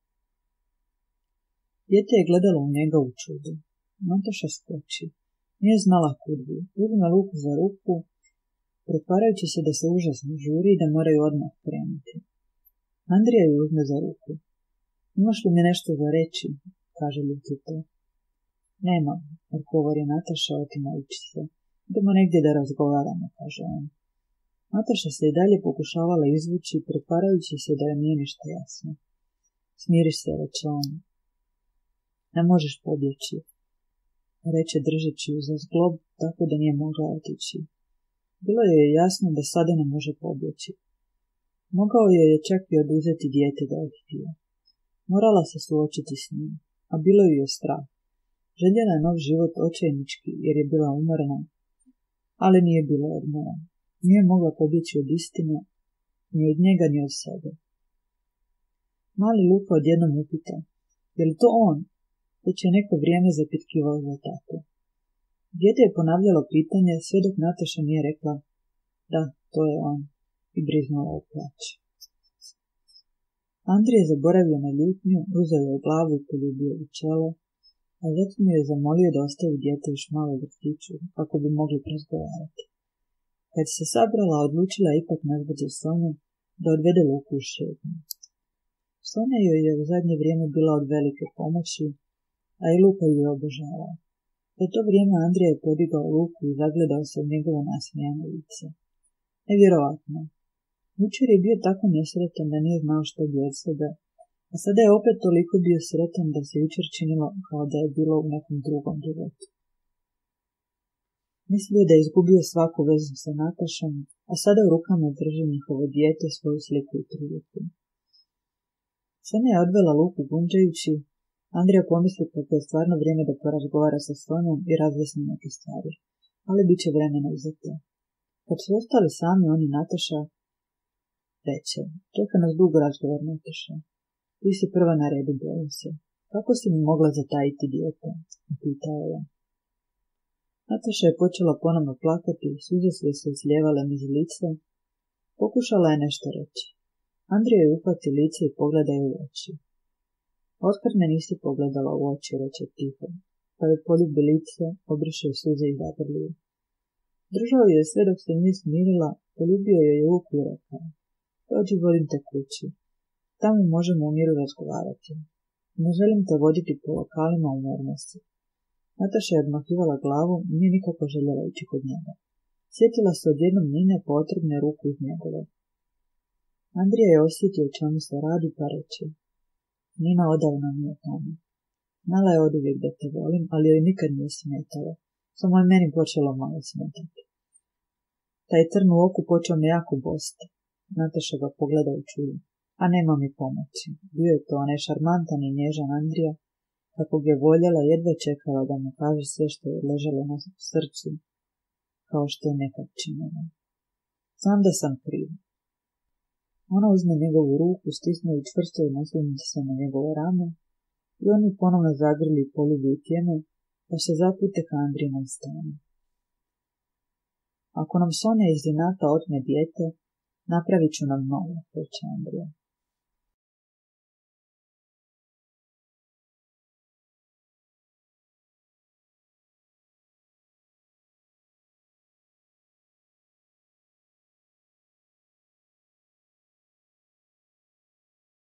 Dijete je gledalo u njega u čudu. Nataša skoči. Nije znala kud bi. Uzme Luku za ruku, pretvarajući se da se užasno žuri i da moraju odmah krenuti. Andrija ju uzme za ruku. Imaš li mi nešto za reći? Kaže ljutito. Nemam, odgovori Nataša otimajući se. Idemo negdje da razgovaramo, kaže on. Nataša se i dalje pokušavala izvući, pretvarajući se da joj nije ništa jasno. Smiri se, reče on. Ne možeš pobjeći, reče držeći ju za zglob, tako da nije mogla otići. Bilo je jasno da sada ne može pobjeći. Mogao je čak i oduzeti dijete da je htio. Morala se suočiti s njim, a bilo ju je strah. Željela je nov život očajnički jer je bila umorna, ali nije bila odmora. Nije mogla pobjeći od istine, ni od njega ni od sebe. Mali Luka odjednom upita, je li to on? Već je neko vrijeme zapitkivao za tatu. Dijete je ponavljalo pitanje sve dok Nataša nije rekla, da, to je on, i briznula u plać. Andrija je zaboravio na ljutnju, uzeo je glavu i poljubio u čelo, a zatim je zamolio da ostavi dijete još malo u vrtiću, kako bi mogli razgovarati. Kad se sabrala, odlučila ipak nazvati za Sonju da odvede Luku u šetnju. Sonja joj je u zadnje vrijeme bila od velike pomoći, a i Luka ju je obožavao. Za to vrijeme Andrija je podigao Luku i zagledao se u njegovo nasmijano lice. Nevjerovatno. Jučer je bio tako nesretan da nije znao što bi od sebe, a sada je opet toliko bio sretan da se jučer činilo kao da je bilo u nekom drugom životu. Mislio da je izgubio svaku vezu sa Natašom, a sada u rukama drži njihovo dijete, svoju sliku i priliku. Sonja je odvela Luku gunđajući. Andrija pomisli kako je stvarno vrijeme da porazgovara sa Sonjom i razjasni neke stvari, ali bit će vremena i za to. Kad su ostali sami on i Nataša, reče, čeka nas dugo razgovor, Nataša. Ti si prva na redu, bojim se. Kako si mi mogla zatajiti dijete? Upitao je. Nataša je počela ponovno plakati, suze su se izljevale niz lice. Pokušala je nešto reći. Andrija je uhvati lice i pogledao u oči. Otkad me nisi pogledala u oči, reče tiho, pa je poljubi lice, obrišao suze i zagrlio. Držao je sve dok se nije smirila, poljubio je Luku i rekao, dođi, vodim te kući. Tamo možemo u miru razgovarati. Ne želim te voditi po lokalima umornosti. Nataša je odmahivala glavu i nije nikako željela ići kod njega. Sjetila se odjednom Nine pa otrgne ruku iz njegove. Andrija je osjetio o čemu se radi pa reče, Nina odavno nije tamo. Znala je oduvijek da te volim, ali joj nikad nije smetalo. Samo je meni počelo malo smetati. Taj crn u oku počeo me jako bosti. Nataša ga pogleda u čudu. A nema mi pomoći. Bio je to onaj šarmantan i nježan Andrija, kako ga je voljela, jedva čekala da mu kaže sve što je ležalo na srcu, kao što je nekad činjeno. Znam da sam kriv. Ona uzme njegovu ruku, stisne i čvrsto i nasloni se na njegovo rame i on ju ponovno zagrli i poljubi u tijeme, pa se zapute ka Andrijinom stanu. Ako nam Sonja iz inata otme dijete, napravit ću nam novo, reče Andrija.